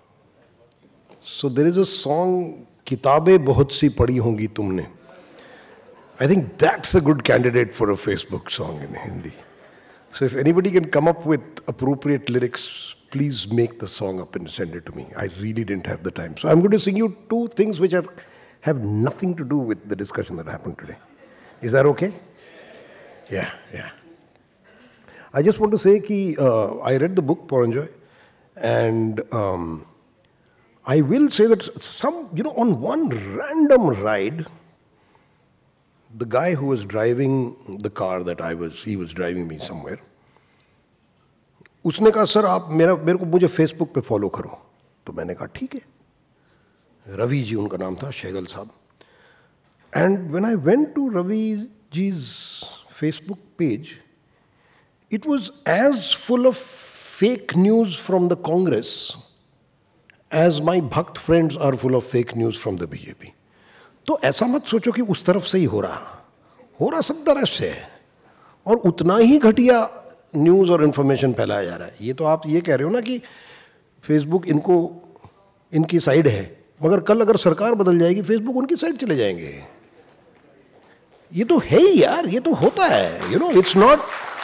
so there is a song, किताबें बहुत सी पढ़ी होंगी तुमने। I think that's a good candidate for a Facebook song in Hindi. So if anybody can come up with appropriate lyrics, please make the song up and send it to me. I really didn't have the time. So I'm going to sing you two things which are, have nothing to do with the discussion that happened today. Is that okay? Yeah, yeah. I just want to say that uh, I read the book, Poranjoy, and um, I will say that some, you know, on one random ride, the guy who was driving the car that I was, he was driving me somewhere, उसने कहा sir आप मेरा मेरे को मुझे Facebook पे follow करो, तो मैंने कहा ठीक है. रवि जी उनका नाम था, शेगल साहब. And when I went to Ravi ji's Facebook page, it was as full of fake news from the Congress as my Bhakt friends are full of fake news from the B J P. तो ऐसा मत सोचो कि उस तरफ से ही हो रहा हो रहा सब तरफ से है, और उतना ही घटिया न्यूज़ और इन्फॉर्मेशन फैलाया जा रहा है. ये तो आप ये कह रहे हो ना कि फेसबुक इनको इनकी साइड है, मगर कल अगर सरकार बदल जाएगी फेसबुक उनकी साइड चले जाएंगे. ये तो है ही यार, ये तो होता है, you know, it's not.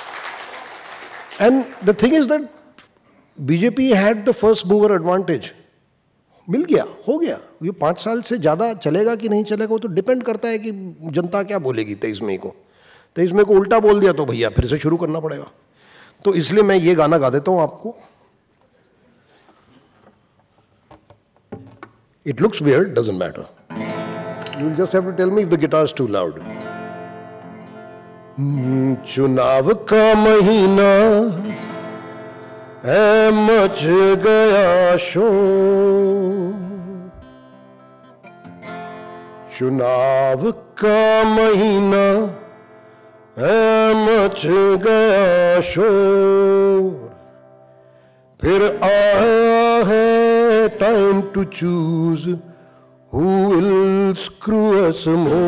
And the thing is that BJP had the first mover advantage. मिल गया, हो गया. ये पाँच साल से ज़्यादा चलेगा कि नहीं चलेगा वो तो डिपेंड करता है कि जनता क्या बोलेगी. तेईस मई को तेईस मई को उल्टा बोल दिया तो भैया फिर से शुरू करना पड़ेगा. तो इसलिए मैं ये गाना गा देता हूँ आपको. It looks weird, doesn't matter. You will just have to tell me if the guitar is too loud. चुनाव का महीना है, मच गया शोर. चुनाव का महीना है, मच गया शोर. फिर आया है time to choose who will screw us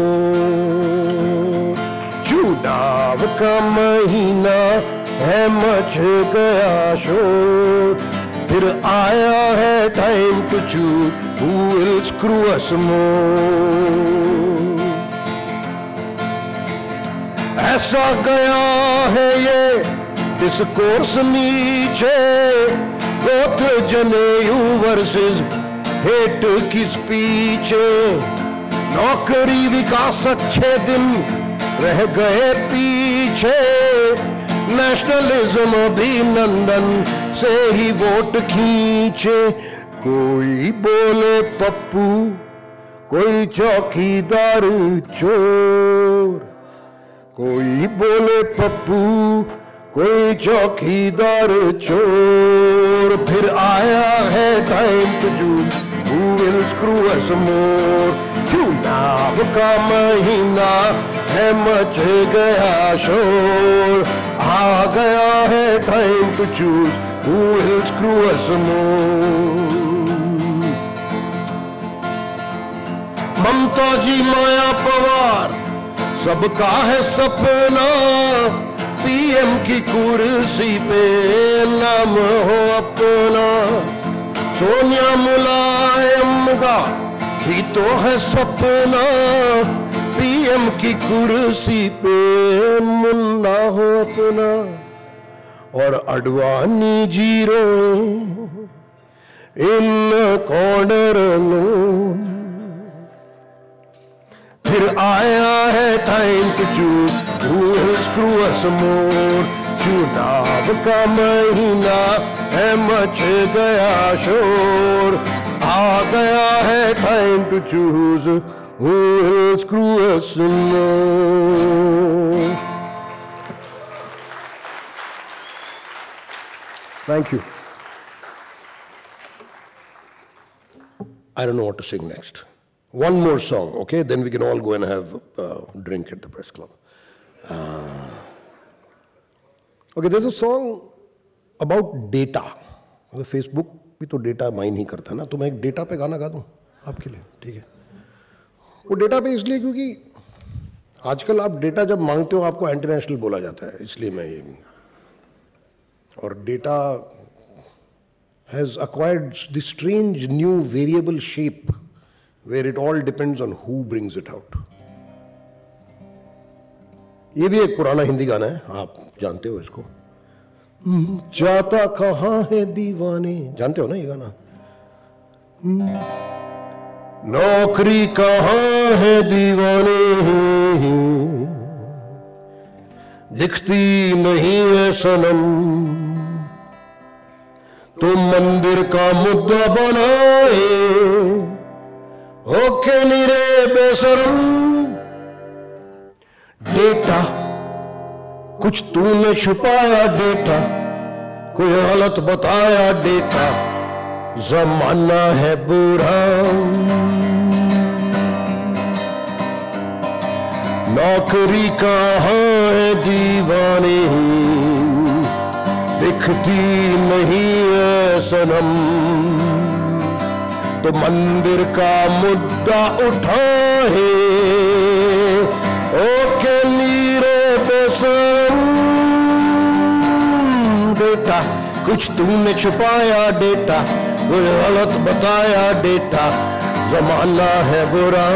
more. चुनाव का महीना है, मच गया शोर. फिर आया है time to choose who will screw us more. ऐसा गया है ये डिस्कोर्स नीचे, गोत्र जनेयू वर्सेस हेट की पीछे. नौकरी विकास अच्छे दिन रह गए पीछे. नेशनलिज्म अभिनंदन से ही वोट खींचे. कोई बोले पप्पू, कोई चौकीदार चोर. कोई बोले पप्पू, कोई चौकीदार चोर. फिर आया है time to choose who will screw us more. चुनाव का महीना है, मच गया शोर. आ गया है time to choose who will screw us more. Mamata ji, Maya Pawar, सबका है सपना पीएम की कुर्सी पे नाम हो अपना। सोनिया मुलायम का भी तो है सपना पीएम की कुर्सी पे मुन्ना हो अपना। और Advani zero in corner lone. फिर आया है time to choose who will screw us more. चुनाव का महीना है मच गया शोर। आ गया है time to choose who will screw us more. Thank you. I don't know what to sing next. One more song, okay? Then we can all go and have a uh, drink at the press club. Uh, okay, there's a song about data. Facebook भी तो data mine ही करता है ना, तो मैं एक data पे गाना गा दूँ आपके लिए, ठीक है? वो data पे इसलिए क्योंकि आजकल आप data जब मांगते हो आपको international बोला जाता है, इसलिए मैं ये और data has acquired this strange new variable shape where it all depends on who brings it out. ये भी एक पुराना हिंदी गाना है, आप जानते हो इसको। जाता कहाँ है दीवाने, जानते हो ना ये गाना? नौकरी कहाँ है दीवाने, दिखती नहीं है सनम, तो मंदिर का मुद्दा बनाए होके निरे बेशरम। डेटा कुछ तूने छुपाया, डेटा कोई गलत बताया, डेटा जमाना है बुरा। नौकरी कहाँ है दीवाने, दिखती नहीं है सनम, तो मंदिर का मुद्दा उठाए ओके नीरे बेसम। डेटा कुछ तूने छुपाया, डेटा कोई गलत बताया, डेटा जमाना है बुरा।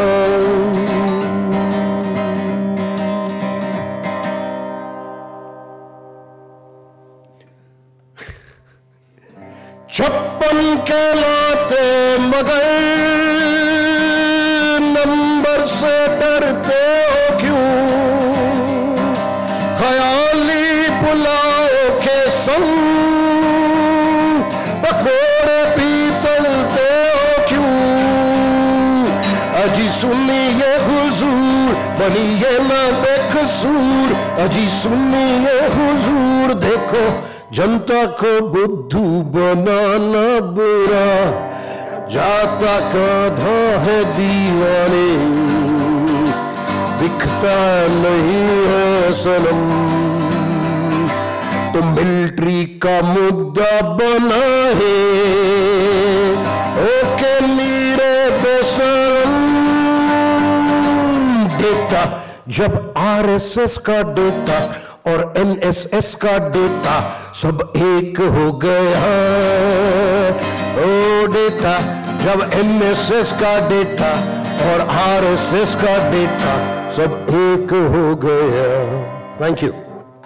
छप्पन के लाते मगर नंबर से डरते हो क्यों, ख्याली पुलाओ के संग पकोड़े भी तलते हो क्यों। अजी सुनिए हुजूर बनिए ना बेकसूर, अजी सुनिए हुजूर देखो जनता को बुद्धू बनाना बुरा। जाता काधा है दीवाने, दिखता नहीं है सनम, तो मिलिट्री का मुद्दा बना है ओके नीरे बेशरम। डेटा जब आरएसएस का डेटा और एनएसएस का डेटा सब एक हो गया। ओ डेटा जब एनएसएस का डेटा और आरएसएस का डेटा सब एक हो गया। Thank you.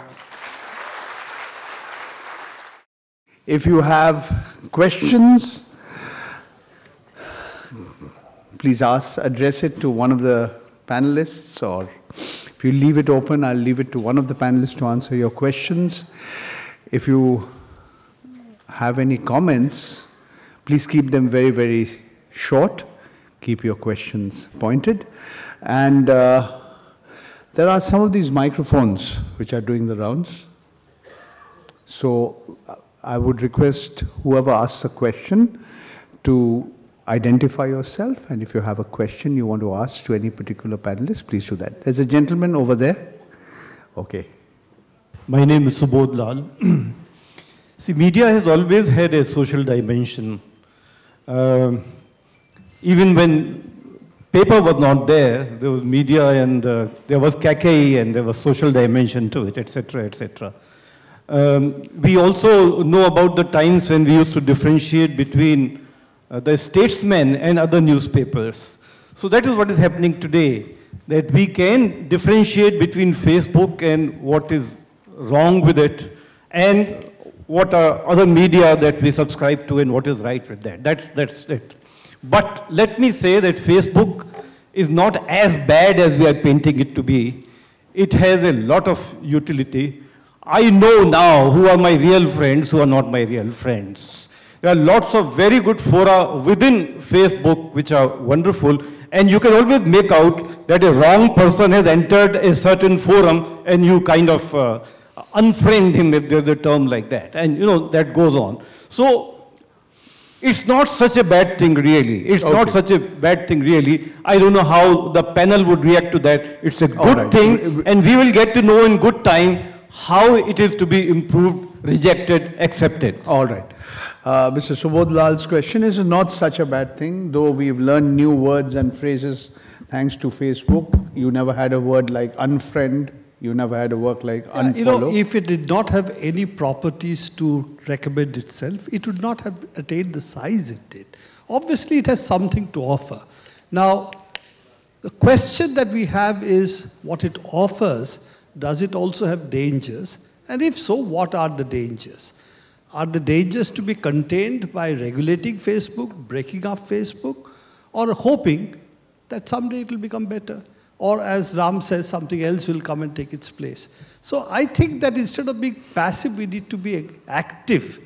If you have questions, please ask, address it to one of the panelists, or if you leave it open, I'll leave it to one of the panelists to answer your questions. If you have any comments, please keep them very, very short. Keep your questions pointed. And uh, there are some of these microphones which are doing the rounds. So I would request whoever asks a question to identify yourself, and if you have a question you want to ask to any particular panelist, please do that. There's a gentleman over there. Okay. My name is Subodh Lal. See, media has always had a social dimension. Uh, even when paper was not there. There was media, and uh, there was cache, and there was social dimension to it, et cetera, et cetera. Um, we also know about the times when we used to differentiate between uh, the Statesman and other newspapers. So that is what is happening today, that we can differentiate between Facebook and what is wrong with it, and what are other media that we subscribe to and what is right with that. That's, that's it. But let me say that Facebook is not as bad as we are painting it to be. It has a lot of utility. I know now who are my real friends, who are not my real friends. There are lots of very good fora within Facebook which are wonderful, and you can always make out that a wrong person has entered a certain forum and you kind of uh, unfriend him, if there's a term like that, and you know, that goes on. So it's not such a bad thing really. It's okay. not such a bad thing really. I don't know how the panel would react to that. It's a good right. thing, and we will get to know in good time how it is to be improved, rejected, accepted. All right. Uh, Mister Subodh Lal's question is not such a bad thing, though we've learned new words and phrases thanks to Facebook. You never had a word like unfriend. You never had a word like unfollow. Yeah, you know, if it did not have any properties to recommend itself, it would not have attained the size it did. Obviously, it has something to offer. Now, the question that we have is what it offers. Does it also have dangers? And if so, what are the dangers? Are the dangers to be contained by regulating Facebook, breaking up Facebook, or hoping that someday it will become better? Or as Ram says, something else will come and take its place. So I think that instead of being passive, we need to be active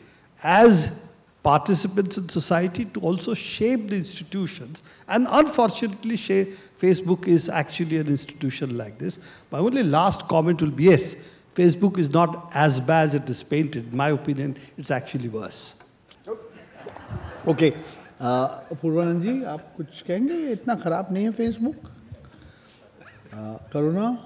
as participants in society to also shape the institutions. And unfortunately, Facebook is actually an institution like this. My only last comment will be, yes, Facebook is not as bad as it is painted. In my opinion, it's actually worse. Okay. Uh, Apoorvanand ji, आप कुछ कहेंगे? ये इतना खराब नहीं है Facebook? Uh, Karuna?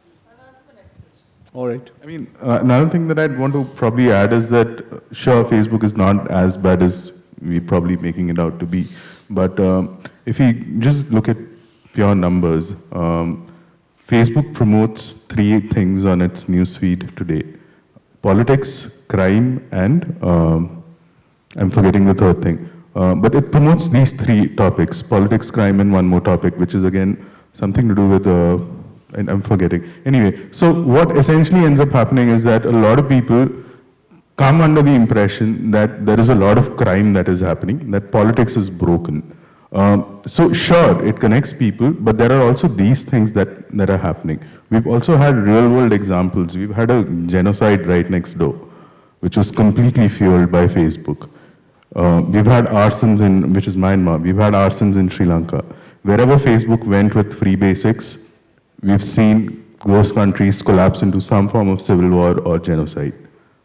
All right. I mean, uh, another thing that I'd want to probably add is that, uh, sure, Facebook is not as bad as we're probably making it out to be. But um, if you just look at pure numbers, um, Facebook promotes three things on its newsfeed today. Politics, crime, and um, I'm forgetting the third thing. Uh, but it promotes these three topics, politics, crime, and one more topic, which is again something to do with, uh, and I'm forgetting. Anyway, so what essentially ends up happening is that a lot of people come under the impression that there is a lot of crime that is happening, that politics is broken. Um, so sure, it connects people, but there are also these things that, that are happening. We've also had real world examples. We've had a genocide right next door, which was completely fueled by Facebook. Uh, we've had arsons in, which is Myanmar, we've had arsons in Sri Lanka. Wherever Facebook went with free basics, we've seen those countries collapse into some form of civil war or genocide.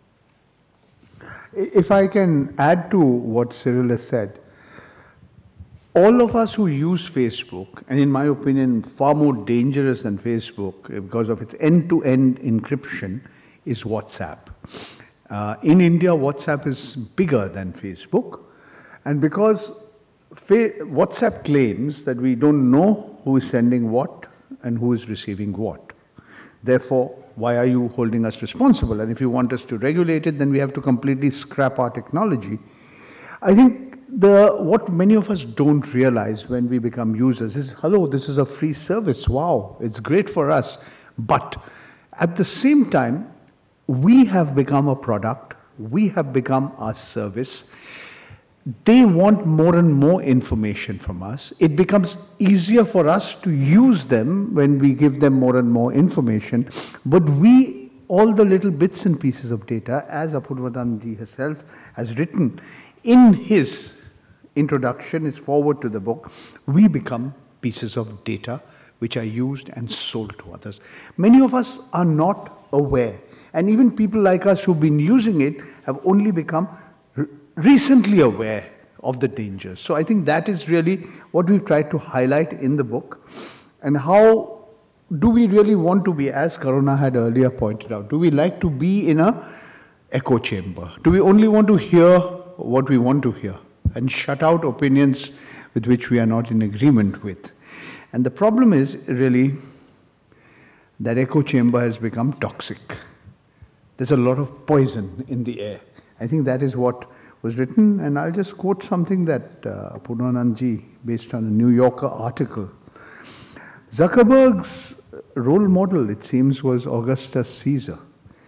If I can add to what Cyril has said, all of us who use Facebook, and in my opinion, far more dangerous than Facebook because of its end-to-end encryption, is WhatsApp. Uh, in India, WhatsApp is bigger than Facebook, and because Fa WhatsApp claims that we don't know who is sending what and who is receiving what. Therefore, why are you holding us responsible? And if you want us to regulate it, then we have to completely scrap our technology. I think the, what many of us don't realize when we become users is, hello, this is a free service. Wow, it's great for us. But at the same time, we have become a product. We have become our service. They want more and more information from us. It becomes easier for us to use them when we give them more and more information. But we, all the little bits and pieces of data, as Apoorvanand ji herself has written in his introduction, his foreword to the book, we become pieces of data which are used and sold to others. Many of us are not aware. And even people like us who've been using it have only become recently aware of the dangers. So I think that is really what we've tried to highlight in the book. And how do we really want to be, as Karuna had earlier pointed out, do we like to be in a echo chamber? Do we only want to hear what we want to hear and shut out opinions with which we are not in agreement with? And the problem is really that echo chamber has become toxic. There's a lot of poison in the air. I think that is what was written, and I'll just quote something that uh, Apoorvanand ji, based on a New Yorker article. Zuckerberg's role model, it seems, was Augustus Caesar.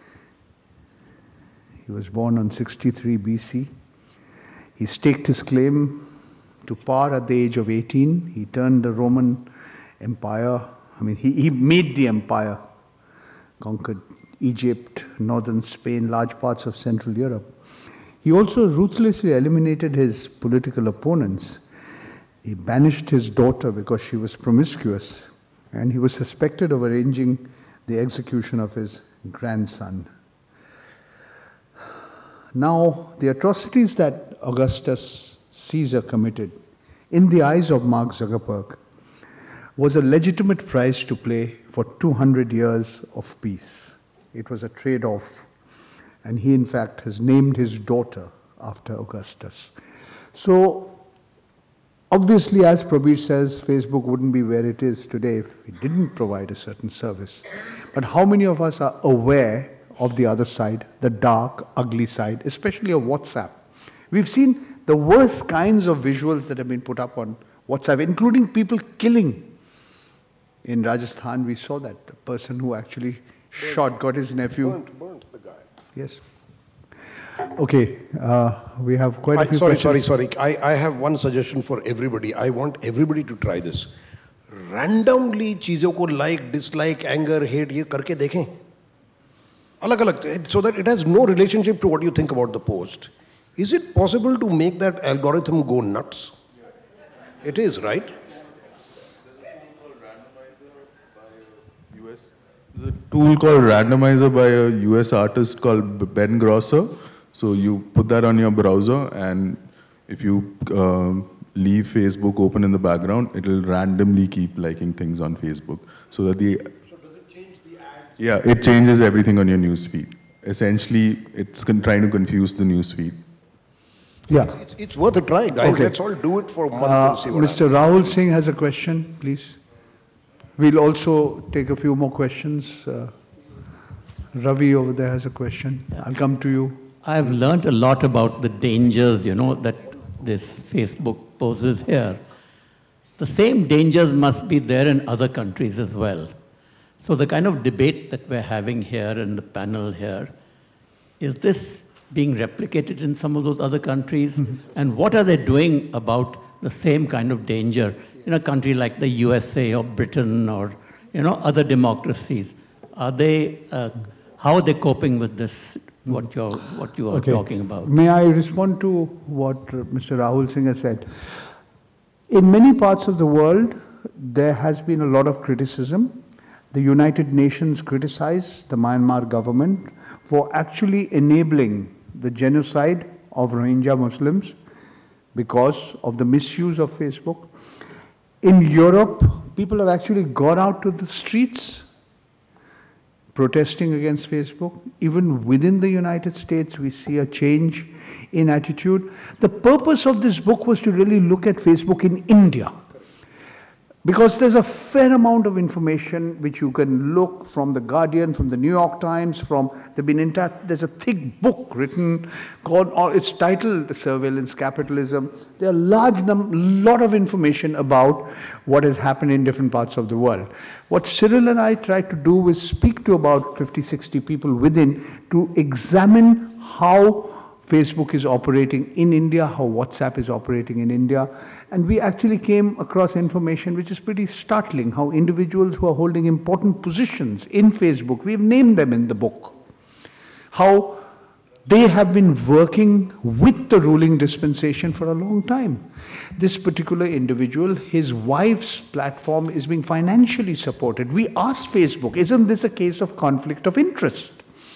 He was born on sixty-three B C. He staked his claim to power at the age of eighteen. He turned the Roman Empire, I mean, he, he made the empire, conquered Egypt, northern Spain, large parts of Central Europe. He also ruthlessly eliminated his political opponents. He banished his daughter because she was promiscuous, and he was suspected of arranging the execution of his grandson. Now, the atrocities that Augustus Caesar committed, in the eyes of Mark Zuckerberg, was a legitimate price to pay for two hundred years of peace. It was a trade-off, and he, in fact, has named his daughter after Augustus. So, obviously, as Prabir says, Facebook wouldn't be where it is today if it didn't provide a certain service. But how many of us are aware of the other side, the dark, ugly side, especially of WhatsApp? We've seen the worst kinds of visuals that have been put up on WhatsApp, including people killing. In Rajasthan, we saw that a person who actually shot, got his nephew. Burnt, burnt the guy. Yes. Okay, uh, we have quite a I, few sorry, questions. sorry, sorry. I, I have one suggestion for everybody. I want everybody to try this. Randomly चीजों को like, dislike, anger, hate ये करके देखें. अलग-अलग, so that it has no relationship to what you think about the post. Is it possible to make that algorithm go nuts? It is, right? There's a tool called Randomizer by a U S artist called Ben Grosser. So you put that on your browser, and if you uh, leave Facebook open in the background, it will randomly keep liking things on Facebook. So that the... So does it change the ads? Yeah, it changes everything on your newsfeed. Essentially, it's con trying to confuse the newsfeed. Yeah. It's, it's worth a try, guys. Okay. Let's all do it for a month Uh, and see what Mister Rahul Singh has a question, please. We'll also take a few more questions. Uh, Ravi over there has a question. Yeah. I'll come to you. I've learned a lot about the dangers, you know, that this Facebook poses here. The same dangers must be there in other countries as well. So the kind of debate that we're having here in the panel here, is this being replicated in some of those other countries? Mm-hmm. And what are they doing about the same kind of danger in a country like the U S A or Britain or, you know, other democracies? Are they, uh, how are they coping with this, what you're, what you are Okay. talking about? May I respond to what uh, Mister Rahul Singh has said? In many parts of the world, there has been a lot of criticism. The United Nations criticized the Myanmar government for actually enabling the genocide of Rohingya Muslims because of the misuse of Facebook. In Europe, people have actually gone out to the streets protesting against Facebook. Even within the United States, we see a change in attitude. The purpose of this book was to really look at Facebook in India, because there's a fair amount of information which you can look from The Guardian, from the New York Times, from, there've been entire, there's a thick book written called, or it's titled Surveillance Capitalism. There are a large number, lot of information about what has happened in different parts of the world. What Cyril and I tried to do was speak to about fifty, sixty people within to examine how Facebook is operating in India, how WhatsApp is operating in India. And we actually came across information which is pretty startling, how individuals who are holding important positions in Facebook, we've named them in the book, how they have been working with the ruling dispensation for a long time. This particular individual, his wife's platform is being financially supported. We asked Facebook, isn't this a case of conflict of interest?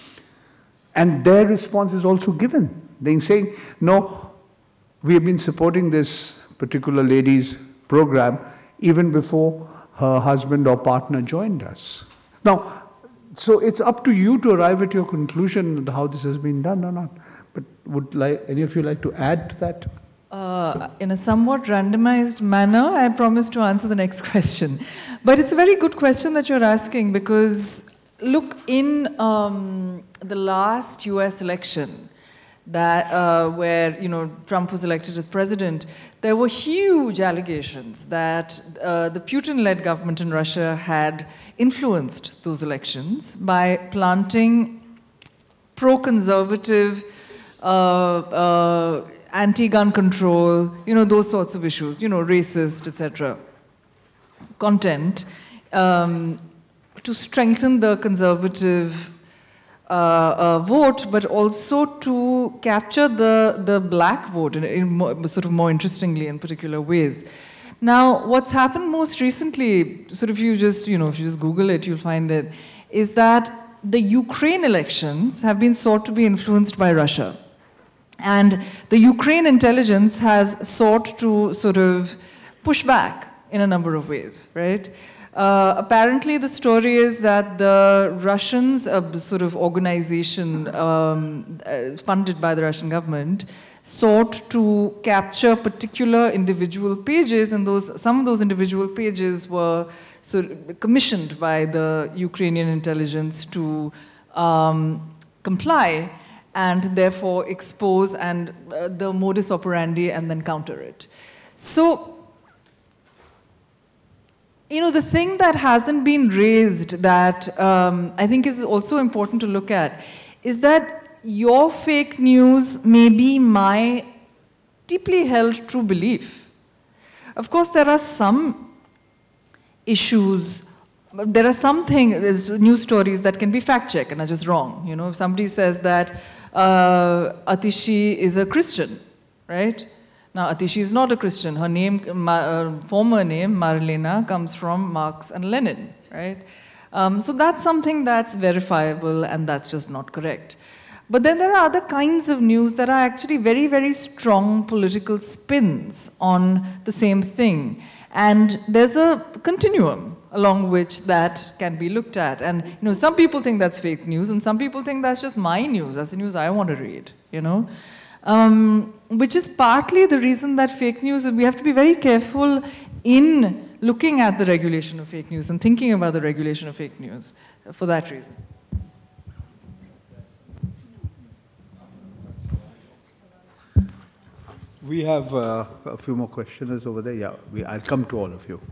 And their response is also given. They're saying, no, we have been supporting this particular lady's program even before her husband or partner joined us. Now, so it's up to you to arrive at your conclusion how this has been done or not. But would like, any of you like to add to that? Uh, in a somewhat randomized manner, I promise to answer the next question. But it's a very good question that you're asking because, look, in um, the last U S election, that uh, where you know Trump was elected as president, there were huge allegations that uh, the Putin-led government in Russia had influenced those elections by planting pro-conservative, uh, uh, anti-gun control, you know, those sorts of issues, you know, racist, et cetera, content, um, to strengthen the conservative uh, uh, vote, but also to capture the, the black vote in, in more, sort of more interestingly in particular ways. Now, what's happened most recently, sort of you just, you know, if you just Google it, you'll find it, is that the Ukraine elections have been sought to be influenced by Russia. And the Ukraine intelligence has sought to sort of push back in a number of ways, right? Uh, apparently, the story is that the Russians, a sort of organization um, uh, funded by the Russian government, sought to capture particular individual pages, and those some of those individual pages were sort of commissioned by the Ukrainian intelligence to um, comply and therefore expose and uh, the modus operandi and then counter it. So, you know, the thing that hasn't been raised that um, I think is also important to look at is that your fake news may be my deeply held true belief. Of course, there are some issues, there are some things, news stories that can be fact-checked and are just wrong. You know, if somebody says that uh, Atishi is a Christian, right? Now, Atishi is not a Christian. Her name, ma, uh, former name, Marlena, comes from Marx and Lenin, right? Um, so that's something that's verifiable and that's just not correct. But then there are other kinds of news that are actually very, very strong political spins on the same thing. And there's a continuum along which that can be looked at. And, you know, some people think that's fake news, and some people think that's just my news. That's the news I want to read, you know. Um, which is partly the reason that fake news, we have to be very careful in looking at the regulation of fake news and thinking about the regulation of fake news for that reason. We have uh, a few more questioners over there. Yeah, we, I'll come to all of you.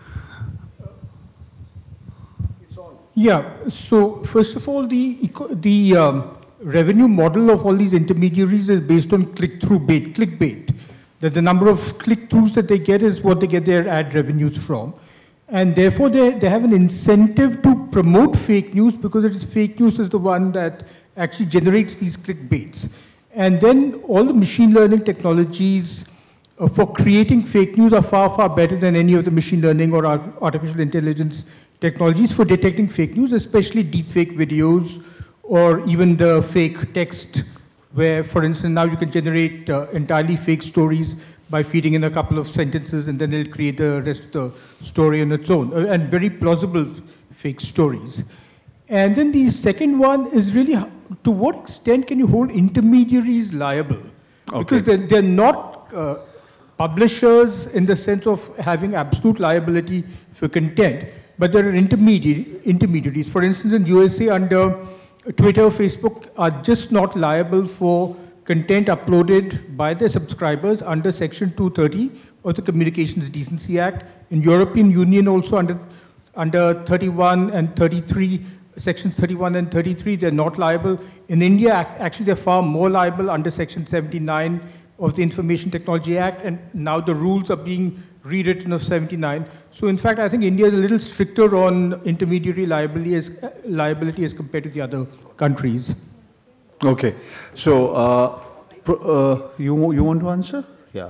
Yeah, so first of all, the, the um, revenue model of all these intermediaries is based on click-through bait, clickbait. That the number of click-throughs that they get is what they get their ad revenues from. And therefore, they, they have an incentive to promote fake news because it is fake news is the one that actually generates these clickbaits. And then all the machine learning technologies uh, for creating fake news are far, far better than any of the machine learning or artificial intelligence technologies for detecting fake news, especially deepfake videos or even the fake text, where, for instance, now you can generate uh, entirely fake stories by feeding in a couple of sentences and then it'll create the rest of the story on its own, uh, and very plausible fake stories. And then the second one is really, to what extent can you hold intermediaries liable? Okay. Because they're, they're not uh, publishers in the sense of having absolute liability for content, but there are intermediary, intermediaries. For instance, in U S A, under Twitter or Facebook are just not liable for content uploaded by their subscribers under Section two thirty of the Communications Decency Act. In European Union also under, under thirty-one and thirty-three, Sections thirty-one and thirty-three, they're not liable. In India, actually, they're far more liable under Section seventy-nine of the Information Technology Act, and now the rules are being rewritten of seventy-nine. So, in fact, I think India is a little stricter on intermediary liability as, liability as compared to the other countries. Okay. So, uh, uh, you, you want to answer? Yeah.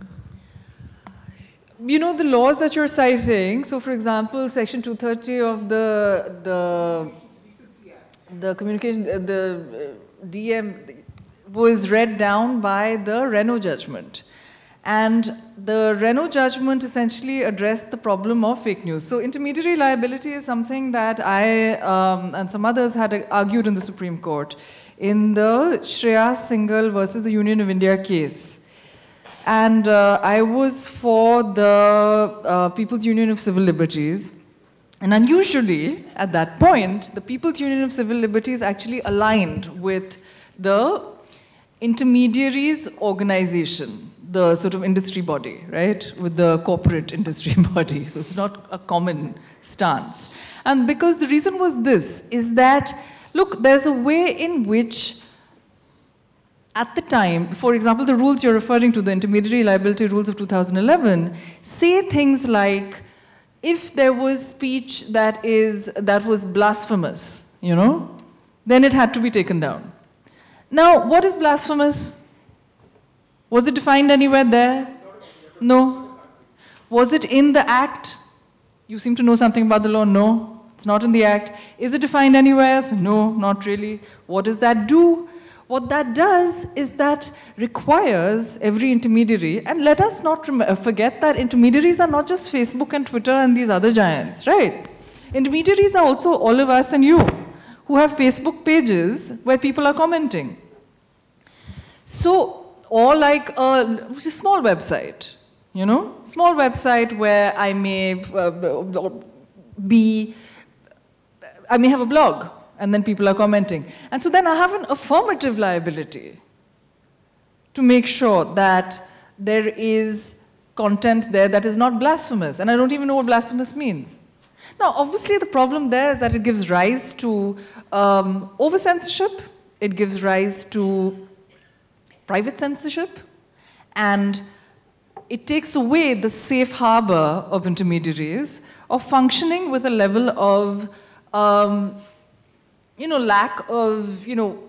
You know, the laws that you're citing, so for example, Section two thirty of the, the, the communication, the D M was read down by the Renault judgment. And the Renault judgment essentially addressed the problem of fake news. So intermediary liability is something that I um, and some others had argued in the Supreme Court in the Shreyas Singhal versus the Union of India case. and uh, I was for the uh, People's Union of Civil Liberties. And unusually, at that point, the People's Union of Civil Liberties actually aligned with the intermediaries organization, the sort of industry body, right, with the corporate industry body. So it's not a common stance. And because the reason was this, is that, look, there's a way in which, at the time, for example, the rules you're referring to, the intermediary liability rules of two thousand eleven, say things like, if there was speech that is that was blasphemous, you know, then it had to be taken down. Now, what is blasphemous? Was it defined anywhere there? No. Was it in the Act? You seem to know something about the law. No, it's not in the Act. Is it defined anywhere else? No, not really. What does that do? What that does is that requires every intermediary, and let us not forget that intermediaries are not just Facebook and Twitter and these other giants, right? Intermediaries are also all of us and you, who have Facebook pages where people are commenting. So, or like a, a small website, you know? Small website where I may uh, be, I may have a blog, and then people are commenting. And so then I have an affirmative liability to make sure that there is content there that is not blasphemous. And I don't even know what blasphemous means. Now, obviously, the problem there is that it gives rise to um, over-censorship. It gives rise to private censorship. And it takes away the safe harbor of intermediaries of functioning with a level of um, you know, lack of, you know,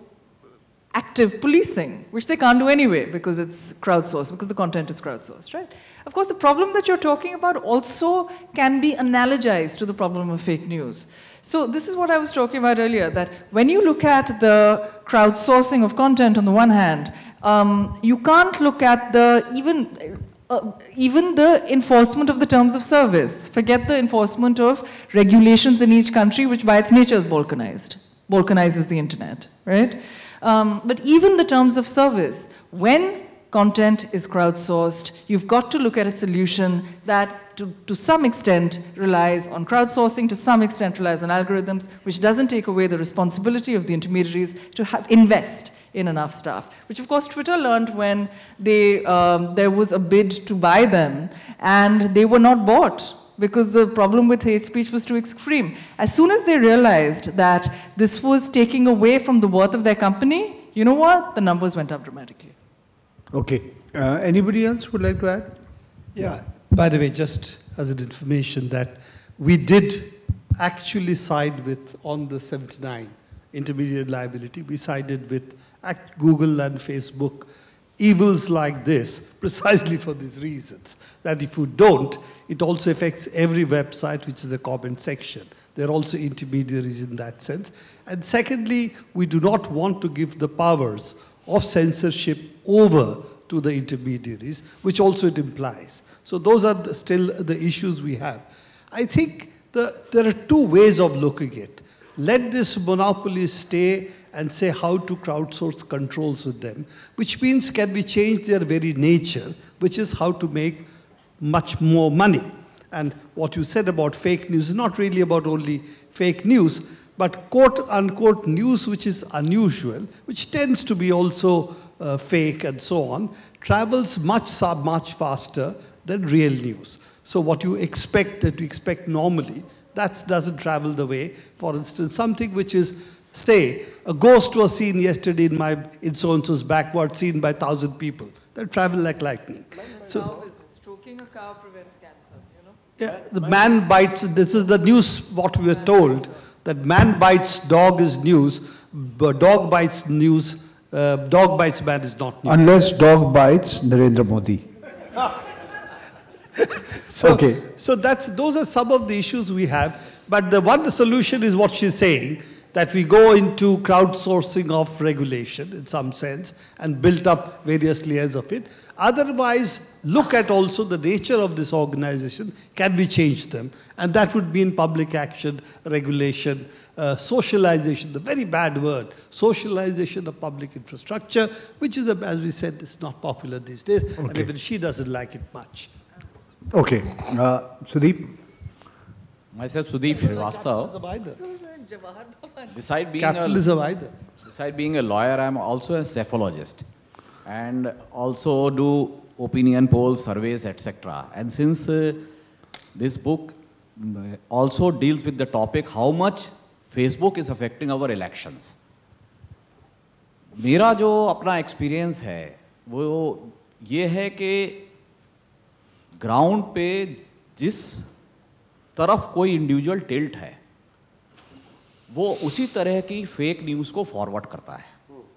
active policing, which they can't do anyway because it's crowdsourced, because the content is crowdsourced, right? Of course, the problem that you're talking about also can be analogized to the problem of fake news. So this is what I was talking about earlier, that when you look at the crowdsourcing of content on the one hand, um, you can't look at the even uh, even the enforcement of the terms of service. Forget the enforcement of regulations in each country, which by its nature is balkanized. Balkanizes the internet, right? Um, but even the terms of service, when content is crowdsourced, you've got to look at a solution that to, to some extent relies on crowdsourcing, to some extent relies on algorithms, which doesn't take away the responsibility of the intermediaries to have, invest in enough staff, which of course Twitter learned when they, um, there was a bid to buy them and they were not bought, because the problem with hate speech was too extreme. As soon as they realized that this was taking away from the worth of their company, you know what? The numbers went up dramatically. Okay. Uh, anybody else would like to add? Yeah. By the way, just as an information that we did actually side with, on the seventy-nine intermediate liability, we sided with Google and Facebook evils like this, precisely for these reasons, that if you don't, it also affects every website which is a comment section. They're also intermediaries in that sense. And secondly, we do not want to give the powers of censorship over to the intermediaries, which also it implies. So those are the, still the issues we have. I think the, there are two ways of looking at it. Let this monopoly stay and say how to crowdsource controls with them, which means can we change their very nature, which is how to make much more money. And what you said about fake news is not really about only fake news, but quote unquote news which is unusual, which tends to be also uh, fake and so on, travels much, much faster than real news. So what you expect, that you expect normally, that doesn't travel the way. For instance, something which is, say, a ghost was seen yesterday in my in so-and-so's backward, seen by a thousand people. They'll travel like lightning. So, stroking a cow prevents cancer, you know? Yeah, the man bites, this is the news, what we were told, that man bites dog is news, but dog bites news, uh, dog bites man is not news. Unless dog bites Narendra Modi. So, okay. So that's, those are some of the issues we have. But the one solution is what she's saying, that we go into crowdsourcing of regulation in some sense and built up various layers of it. Otherwise, look at also the nature of this organization. Can we change them? And that would be in public action, regulation, uh, socialization, the very bad word, socialization of public infrastructure, which is, as we said, is not popular these days, okay. And even she doesn't like it much. Okay. Uh, Sudeep? Myself, Sudeep Srivastava. Beside being Capitalism a, either. Beside being a lawyer, I'm also a cephalogist and also do opinion polls, surveys, et cetera. And since uh, this book also deals with the topic how much Facebook is affecting our elections, मेरा जो अपना experience है वो ये है कि ground पे जिस तरफ कोई इंडिविजुअल टिल्ट है वो उसी तरह की फेक न्यूज़ को फॉरवर्ड करता है।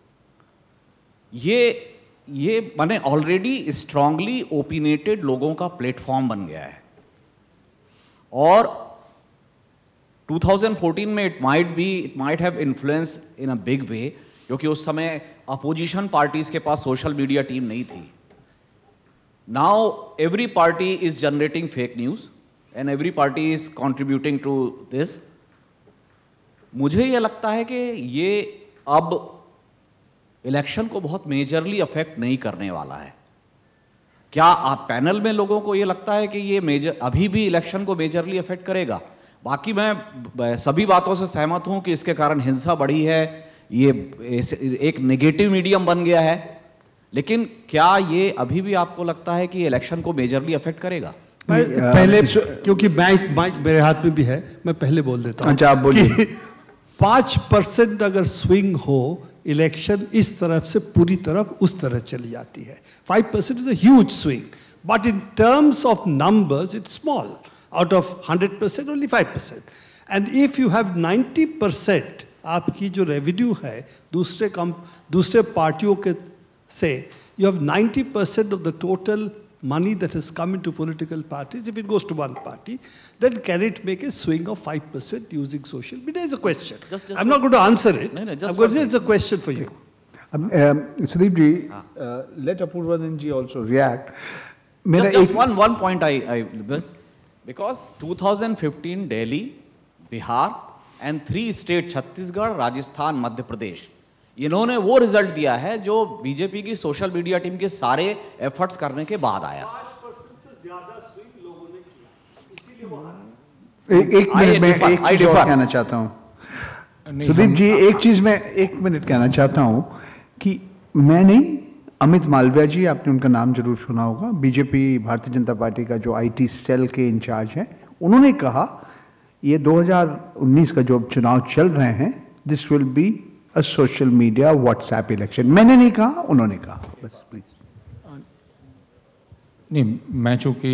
ये ये माने ऑलरेडी स्ट्रांगली ओपिनेटेड लोगों का प्लेटफॉर्म बन गया है और टू थाउजेंड फोर्टीन में it might be it might have influence in a big way, क्योंकि उस समय अपोजिशन पार्टीज के पास सोशल मीडिया टीम नहीं थी। Now every party is generating fake news and every party is contributing to this. मुझे ये लगता है कि ये अब इलेक्शन को बहुत मेजरली अफेक्ट नहीं करने वाला है। क्या आप पैनल में लोगों को ये लगता है कि ये मेजर अभी भी इलेक्शन को मेजरली अफेक्ट करेगा? बाकी मैं सभी बातों से सहमत हूं कि इसके कारण हिंसा बढ़ी है, ये एक नेगेटिव मीडियम बन गया है, लेकिन क्या ये अभी भी आपको लगता है कि इलेक्शन को मेजरली अफेक्ट करेगा? मैं पहले, क्योंकि माइक माइक मेरे हाथ में भी है, मैं पहले बोल देता हूँ। अच्छा, आप बोलिए। पाँच परसेंट अगर स्विंग हो इलेक्शन इस तरफ से पूरी तरफ उस तरह चली जाती है। Five percent is a huge swing, but in terms of numbers it's small. Out of hundred percent only five percent. And if you have ninety percent आपकी जो रेवेन्यू है दूसरे कम दूसरे पार्टियों के से, you have ninety percent of the total money that has come into political parties. If it goes to one party, then can it make a swing of five percent using social media? Is a question. Just, just I'm not going to answer it. No, no, just I'm going to say it's a question for you. Um, um, Sudeep ji, ah. uh, let Apoorvanand ji also react. Just, just one, one point I, I, because twenty fifteen Delhi, Bihar and three states, Chhattisgarh, Rajasthan, Madhya Pradesh, इन्होंने वो result दिया है जो BJP की social media team के सारे efforts करने के बाद आया। एक एक मिनट में एक चीज और कहना चाहता हूँ सुदीप जी, एक चीज मैं एक मिनट कहना चाहता हूँ कि मैंने अमित मालविया जी, आपने उनका नाम जरूर सुना होगा, बीजेपी भारतीय जनता पार्टी का जो आईटी सेल के इंचार्ज हैं, उन्होंने कहा ये दो हज़ार उन्नीस का जो चुनाव चल रहे हैं, this will be a social media WhatsApp election. मैंने नहीं कहा, उन्होंने कहा। बस प्लीज। नहीं, मैं चूंकि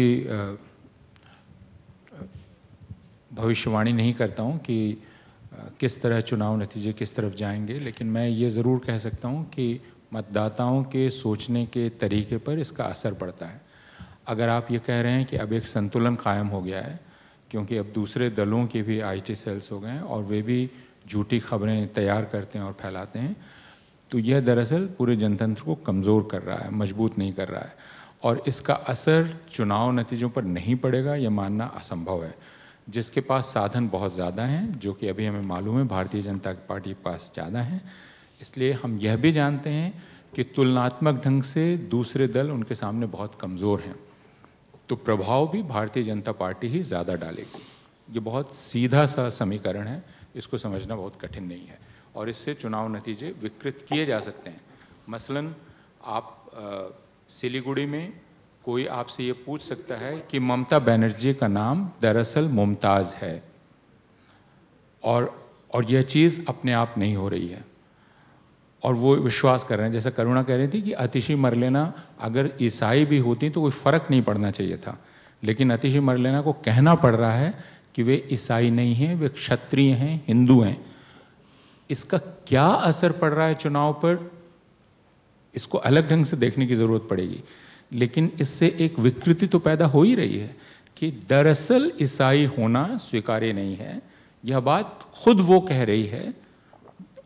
भविष्यवाणी नहीं करता हूं कि किस तरह चुनाव नतीजे किस तरफ जाएंगे, लेकिन मैं ये ज़रूर कह सकता हूं कि मतदाताओं के सोचने के तरीके पर इसका असर पड़ता है। अगर आप ये कह रहे हैं कि अब एक संतुलन कायम हो गया है, क्योंकि अब दूसरे दलों के भी आईटी सेल्स हो गए हैं और वे भी झूठी खबरें तैयार करते हैं और फैलाते हैं, तो यह दरअसल पूरे जनतंत्र को कमज़ोर कर रहा है, मजबूत नहीं कर रहा है, और इसका असर चुनाव नतीजों पर नहीं पड़ेगा यह मानना असंभव है। जिसके पास साधन बहुत ज़्यादा हैं, जो कि अभी हमें मालूम है भारतीय जनता पार्टी के पास ज़्यादा हैं, इसलिए हम यह भी जानते हैं कि तुलनात्मक ढंग से दूसरे दल उनके सामने बहुत कमज़ोर हैं, तो प्रभाव भी भारतीय जनता पार्टी ही ज़्यादा डालेगी। ये बहुत सीधा सा समीकरण है, इसको समझना बहुत कठिन नहीं है, और इससे चुनाव नतीजे विकृत किए जा सकते हैं। मसलन आप सिलीगुड़ी में कोई आपसे ये पूछ सकता है कि ममता बनर्जी का नाम दरअसल मुमताज़ है, और और यह चीज़ अपने आप नहीं हो रही है, और वो विश्वास कर रहे हैं। जैसा करुणा कह रही थी कि अतिशी मरलेना अगर ईसाई भी होती तो कोई फ़र्क नहीं पड़ना चाहिए था, लेकिन अतिशी मरलेना को कहना पड़ रहा है कि वे ईसाई नहीं हैं, वे क्षत्रिय हैं, हिंदू हैं। इसका क्या असर पड़ रहा है चुनाव पर, इसको अलग ढंग से देखने की ज़रूरत पड़ेगी, लेकिन इससे एक विकृति तो पैदा हो ही रही है कि दरअसल ईसाई होना स्वीकार्य नहीं है। यह बात खुद वो कह रही है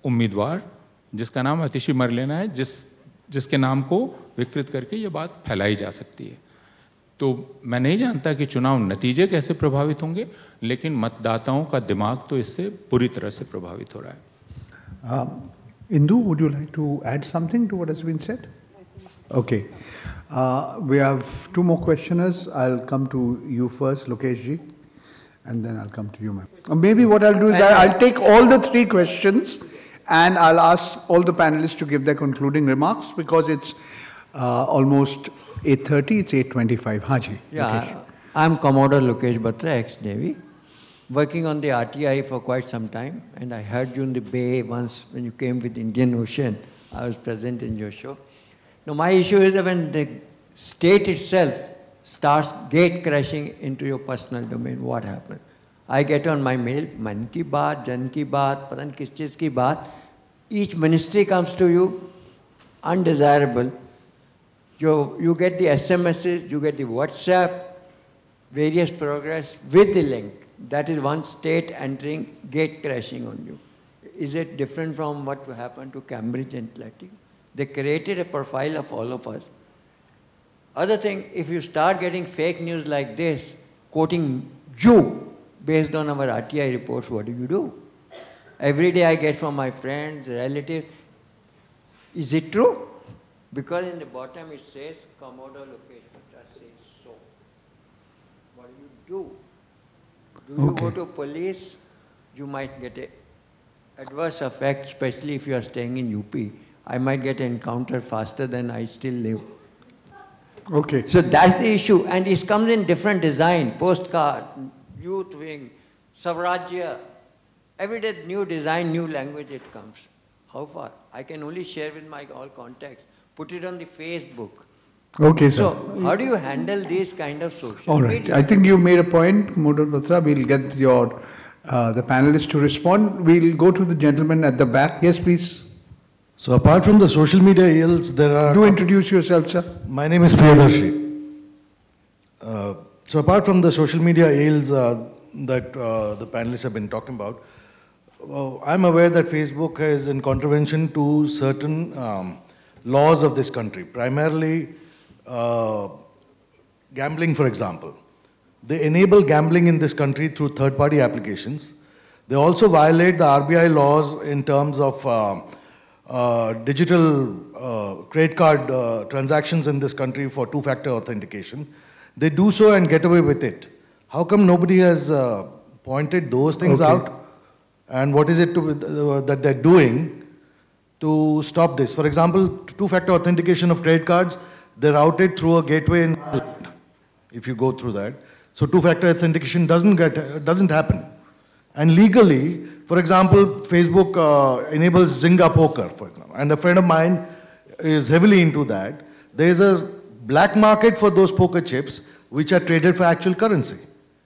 उम्मीदवार जिसका नाम अतिशी मर लेना है, जिस जिसके नाम को विकृत करके ये बात फैलाई जा सकती है। तो मैं नहीं जानता कि चुनाव नतीजे कैसे प्रभावित होंगे, लेकिन मतदाताओं का दिमाग तो इससे पूरी तरह से प्रभावित हो रहा है। um, Indu, would you like to add something to what has been said? Okay. Uh, we have two more questioners. I'll come to you first, Lokesh ji, and then I'll come to you, ma'am. Uh, maybe what I'll do is I, I'll take all the three questions and I'll ask all the panelists to give their concluding remarks because it's uh, almost eight thirty, it's eight twenty-five. Haji. Yeah, Lokesh. I'm Commodore Lokesh Batra, ex-Navy, working on the R T I for quite some time, and I heard you in the Bay once when you came with Indian Ocean. I was present in your show. Now, my issue is that when the state itself starts gate crashing into your personal domain, what happens? I get on my mail, Man ki baat, Jan ki baat, patan kis cheez ki baat. Each ministry comes to you, undesirable. You, you get the S M Ses, you get the WhatsApp, various progress with the link. That is one state entering, gate crashing on you. Is it different from what happened to Cambridge Analytica? They created a profile of all of us. Other thing, if you start getting fake news like this, quoting you based on our R T I reports, what do you do? Every day I get from my friends, relatives, is it true? Because in the bottom it says, Commodore Lokesh Batra says so. What do you do? Do you Okay. go to police? You might get an adverse effect, especially if you are staying in U P. I might get an encounter faster than I still live. Okay. So that's the issue. And it comes in different design, postcard, youth wing, Savrajya. Every day new design, new language it comes. How far? I can only share with my all contacts. Put it on the Facebook. Okay, sir. So how do you handle these kind of social All right. media? I think you made a point, Commodore Batra. We'll get your uh, the panelists to respond. We'll go to the gentleman at the back. Yes, please. So apart from the social media ills, there are... Do introduce yourself, sir. My name is Priyadarshi. Uh, so apart from the social media ills uh, that uh, the panelists have been talking about, uh, I'm aware that Facebook is in contravention to certain um, laws of this country, primarily uh, gambling, for example. They enable gambling in this country through third-party applications. They also violate the R B I laws in terms of uh, uh, digital uh, credit card uh, transactions in this country for two-factor authentication. They do so and get away with it. How come nobody has uh, pointed those things Okay. out? And what is it to, uh, that they're doing to stop this? For example, two-factor authentication of credit cards, they're routed through a gateway in Ireland, if you go through that. So two-factor authentication doesn't get doesn't happen. And legally, for example, Facebook uh, enables Zynga poker, for example. And a friend of mine is heavily into that. There is a black market for those poker chips, which are traded for actual currency.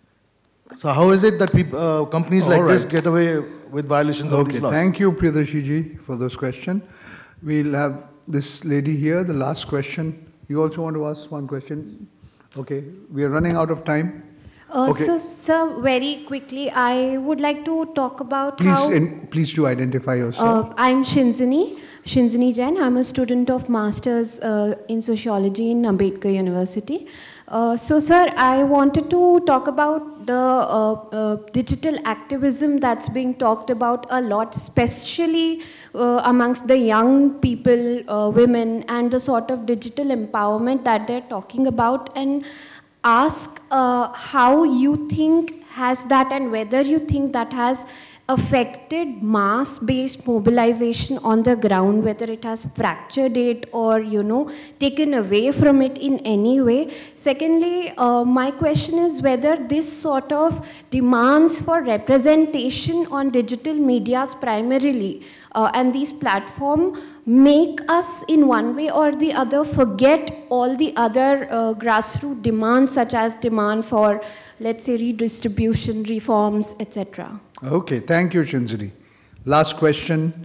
So how is it that people, uh, companies like All this right. get away with violations of Okay, these laws? thank you, Priyadarshi ji, for those questions. We'll have this lady here, the last question. You also want to ask one question? Okay, we are running out of time. Uh, Okay. So, sir, very quickly, I would like to talk about Please, how... in, please do identify yourself. Uh, I'm Shinzini, Shinzini Jain. I'm a student of Masters uh, in Sociology in Ambedkar University. Uh, so, sir, I wanted to talk about the uh, uh, digital activism that's being talked about a lot, especially uh, amongst the young people, uh, women, and the sort of digital empowerment that they're talking about, and ask uh, how you think has that, and whether you think that has affected mass-based mobilization on the ground, whether it has fractured it or, you know, taken away from it in any way. Secondly, uh, my question is whether this sort of demands for representation on digital medias primarily uh, and these platforms make us in one way or the other forget all the other uh, grassroots demands, such as demand for, let's say, redistribution, reforms, et cetera. Okay, thank you, Shinzini. Last question.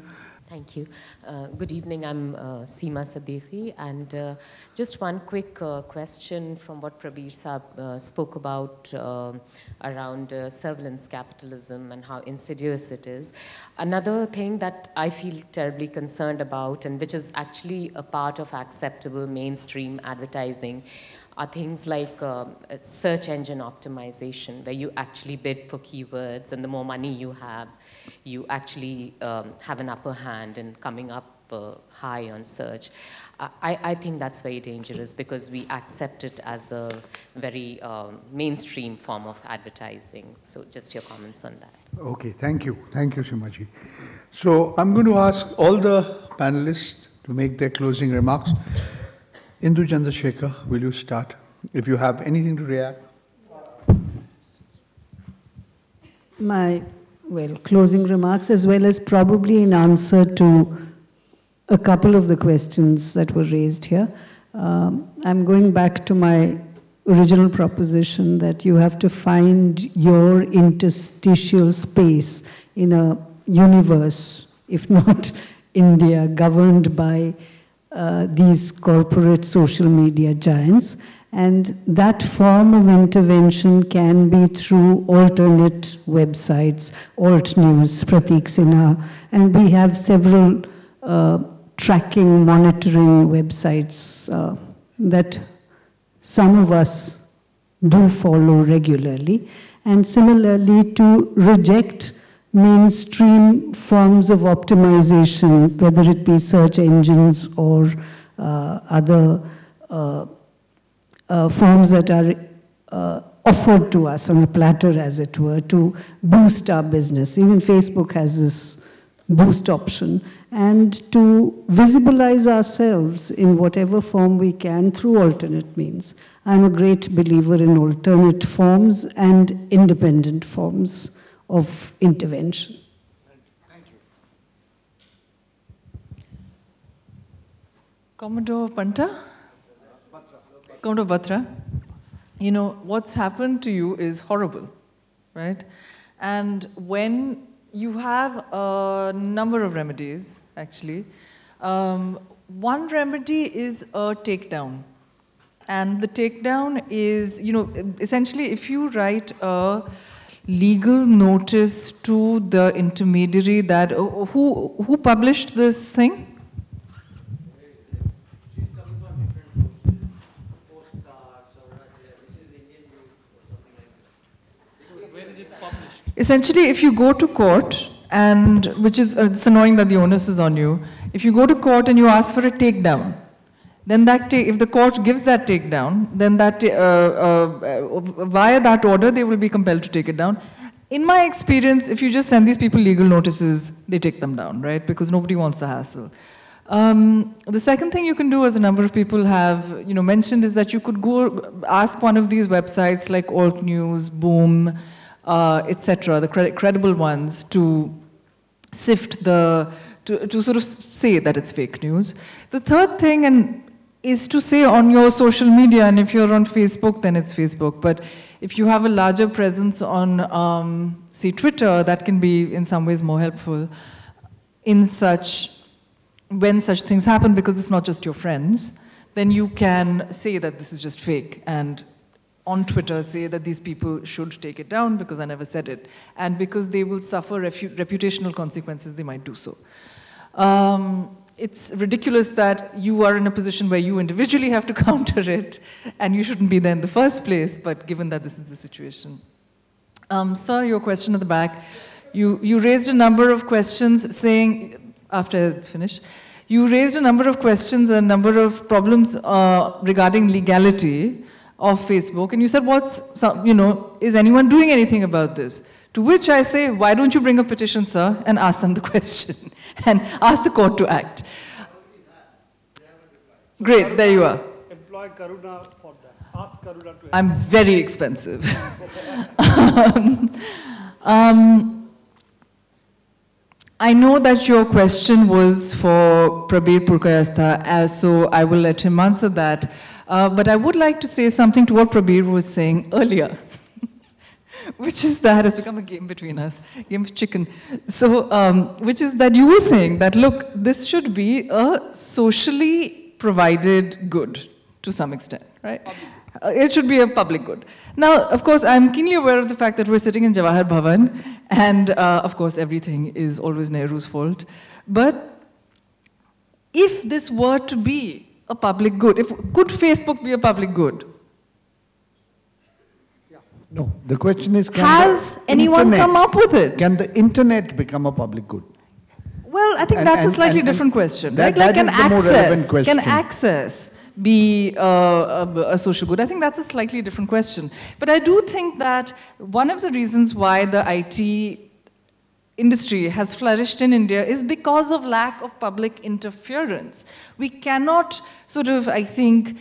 Thank you. Uh, good evening, I'm uh, Seema Sadiqi, and uh, just one quick uh, question from what Prabir Saab uh, spoke about uh, around uh, surveillance capitalism and how insidious it is. Another thing that I feel terribly concerned about, and which is actually a part of acceptable mainstream advertising, are things like uh, search engine optimization, where you actually bid for keywords, and the more money you have, you actually um, have an upper hand in coming up uh, high on search. I, I think that's very dangerous because we accept it as a very um, mainstream form of advertising. So just your comments on that. Okay, thank you. Thank you, Simaji. So I'm going to ask all the panelists to make their closing remarks. Indu Chandrashekhar, will you start? If you have anything to react. My, well, closing remarks, as well as probably in answer to a couple of the questions that were raised here. Um, I'm going back to my original proposition that you have to find your interstitial space in a universe, if not India, governed by uh, these corporate social media giants. And that form of intervention can be through alternate websites, alt news, Pratik Sinha, and we have several uh, tracking, monitoring websites uh, that some of us do follow regularly. And similarly, to reject mainstream forms of optimization, whether it be search engines or uh, other uh, uh, forms that are uh, offered to us on a platter, as it were, to boost our business. Even Facebook has this boost option. And to visibilize ourselves in whatever form we can through alternate means. I'm a great believer in alternate forms and independent forms of intervention. Thank you. Commodore Panta? Commodore Batra? You know, what's happened to you is horrible, right? And when you have a number of remedies, actually. Um, one remedy is a takedown. And the takedown is, you know, essentially if you write a legal notice to the intermediary that, uh, who, who published this thing? Essentially, if you go to court, and which is, uh, it's annoying that the onus is on you, if you go to court and you ask for a takedown, then that ta if the court gives that takedown, then that uh, uh, via that order, they will be compelled to take it down. In my experience, if you just send these people legal notices, they take them down, right? Because nobody wants the hassle. Um, the second thing you can do, as a number of people have, you know, mentioned, is that you could go ask one of these websites like Alt News, Boom, uh, et cetera, the cred credible ones, to sift the, to, to sort of say that it's fake news. The third thing and is to say on your social media, and if you're on Facebook, then it's Facebook. But if you have a larger presence on, um, say, Twitter, that can be in some ways more helpful in such, when such things happen, because it's not just your friends, then you can say that this is just fake, and on Twitter say that these people should take it down because I never said it, and because they will suffer reputational consequences, they might do so. Um, it's ridiculous that you are in a position where you individually have to counter it, and you shouldn't be there in the first place, but given that this is the situation. Um, sir, your question at the back, you, you raised a number of questions saying, after I finish, you raised a number of questions, a number of problems uh, regarding legality of Facebook, and you said, what's, some, you know, is anyone doing anything about this? To which I say, why don't you bring a petition, sir, and ask them the question, and ask the court to act. Great, there you are. Employ Karuna for that. Ask Karuna to. I'm very expensive. um, um, I know that your question was for Prabir Purkayastha, as so I will let him answer that. Uh, but I would like to say something to what Prabir was saying earlier, which is that, has become a game between us, game of chicken. So, um, which is that you were saying that, look, this should be a socially provided good to some extent, right? Uh, it should be a public good. Now, of course, I'm keenly aware of the fact that we're sitting in Jawahar Bhavan, and uh, of course, everything is always Nehru's fault. But if this were to be a public good, if could Facebook be a public good? No, the question is, can Has the anyone internet, come up with it? Can the internet become a public good? Well, I think And- that's and- a slightly and- different and question, that- right? Like, that can is the more relevant access, question. can access be uh, a, a social good? I think that's a slightly different question. But I do think that one of the reasons why the I T industry has flourished in India is because of lack of public interference. We cannot sort of, I think,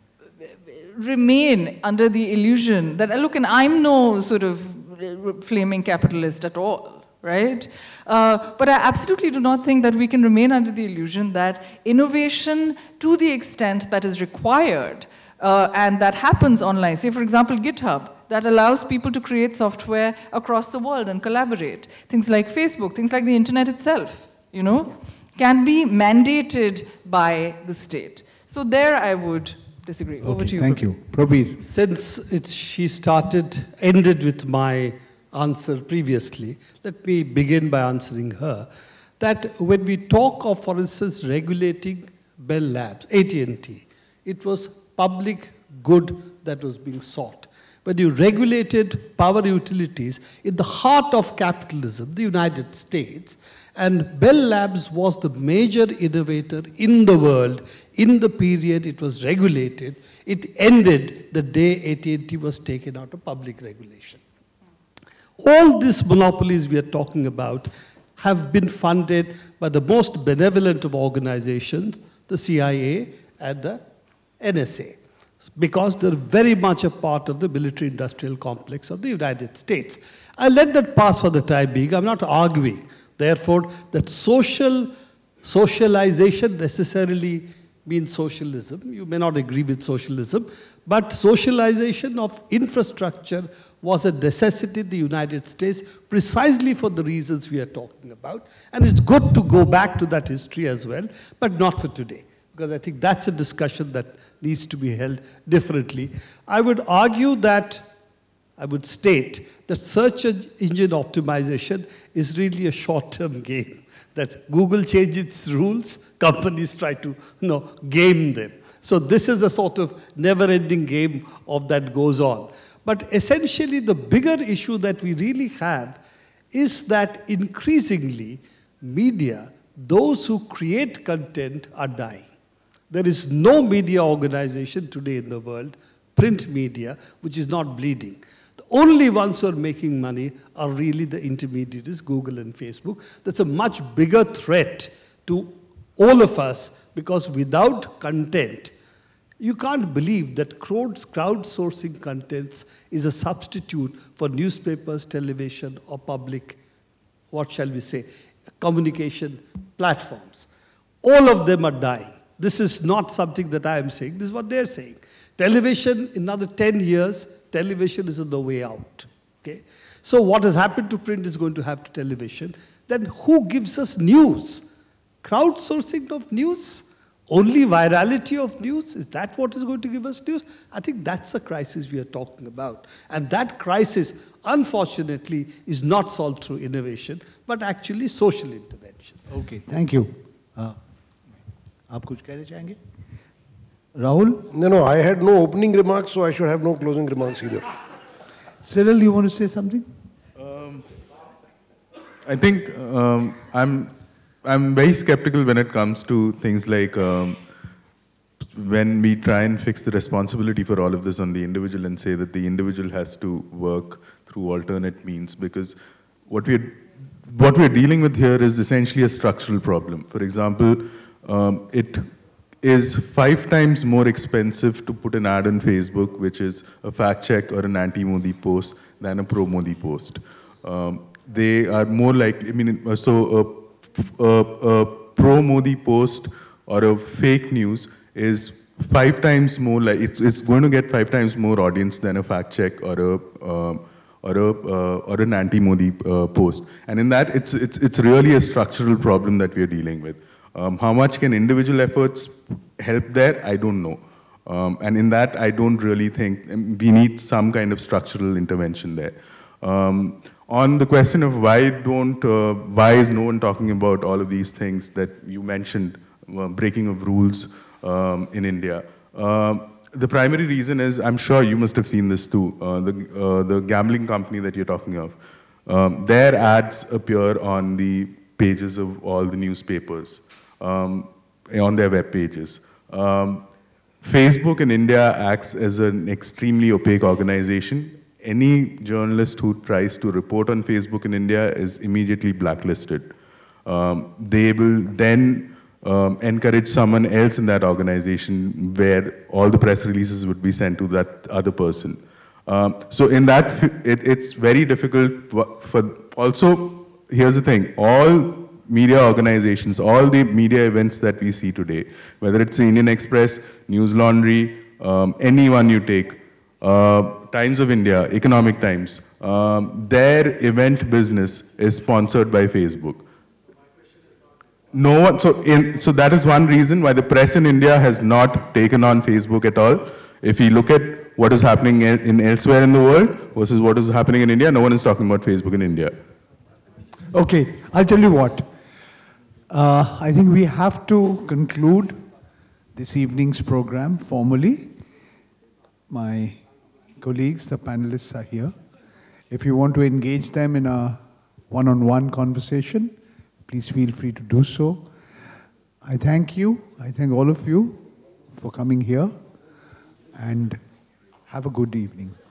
remain under the illusion that, look, and I'm no sort of flaming capitalist at all, right? Uh, but I absolutely do not think that we can remain under the illusion that innovation, to the extent that is required, uh, and that happens online, say for example GitHub, that allows people to create software across the world and collaborate. Things like Facebook, things like the internet itself, you know, can be mandated by the state. So there I would disagree. Okay, Over to you. Thank you. Prabir. Since it's, she started, ended with my answer previously, let me begin by answering her. That when we talk of, for instance, regulating Bell Labs, A T and T, it was public good that was being sought. When you regulated power utilities in the heart of capitalism, the United States, and Bell Labs was the major innovator in the world in the period it was regulated, it ended the day A T and T was taken out of public regulation. All these monopolies we are talking about have been funded by the most benevolent of organizations, the C I A and the N S A, because they're very much a part of the military-industrial complex of the United States. I'll let that pass for the time being. I'm not arguing, therefore, that social socialization necessarily means socialism. You may not agree with socialism, but socialization of infrastructure was a necessity in the United States precisely for the reasons we are talking about. And it's good to go back to that history as well, but not for today, because I think that's a discussion that needs to be held differently. I would argue that, I would state that search engine optimization is really a short-term game. That Google changes its rules, companies try to you know, game them. So this is a sort of never-ending game of that goes on. But essentially the bigger issue that we really have is that increasingly media, those who create content are dying. There is no media organization today in the world, print media, which is not bleeding. The only ones who are making money are really the intermediaries, Google and Facebook. That's a much bigger threat to all of us, because without content, you can't believe that crowdsourcing contents is a substitute for newspapers, television, or public, what shall we say, communication platforms. All of them are dying. This is not something that I am saying, this is what they're saying. Television, in another ten years, television is on the way out. Okay? So what has happened to print is going to happen to television. Then who gives us news? Crowdsourcing of news? Only virality of news? Is that what is going to give us news? I think that's the crisis we are talking about. And that crisis, unfortunately, is not solved through innovation, but actually social intervention. Okay, thank you. Uh, आप कुछ कहना चाहेंगे? Rahul? No, no, I had no opening remarks, so I should have no closing remarks either. Cyril, you want to say something? Um, I think um, I'm, I'm very skeptical when it comes to things like um, when we try and fix the responsibility for all of this on the individual and say that the individual has to work through alternate means, because what we're, what we're dealing with here is essentially a structural problem. For example, um, it is five times more expensive to put an ad on Facebook, which is a fact check or an anti-Modi post, than a pro-Modi post. Um, they are more likely, I mean, so a, a, a pro-Modi post or a fake news is five times more like, it's, it's going to get five times more audience than a fact check or a, um, or a uh, or an anti-Modi uh, post. And in that, it's it's it's really a structural problem that we are dealing with. Um, how much can individual efforts help there? I don't know. Um, and in that, I don't really think we need some kind of structural intervention there. Um, on the question of why don't, uh, why is no one talking about all of these things that you mentioned, uh, breaking of rules um, in India? Uh, the primary reason is, I'm sure you must have seen this too, uh, the, uh, the gambling company that you're talking of. Um, their ads appear on the pages of all the newspapers, um, on their web pages. Um, Facebook in India acts as an extremely opaque organization. Any journalist who tries to report on Facebook in India is immediately blacklisted. Um, they will then um, encourage someone else in that organization where all the press releases would be sent to that other person. Um, so in that, it, it's very difficult for, also, here's the thing, all media organizations, all the media events that we see today, whether it's the Indian Express, News Laundry, um, anyone you take, uh, Times of India, Economic Times, um, their event business is sponsored by Facebook. No one, so, in, so that is one reason why the press in India has not taken on Facebook at all. If you look at what is happening in, in elsewhere in the world versus what is happening in India, no one is talking about Facebook in India. Okay, I'll tell you what. Uh, I think we have to conclude this evening's program formally. My colleagues, the panelists are here. If you want to engage them in a one-on-one conversation, please feel free to do so. I thank you. I thank all of you for coming here, and have a good evening.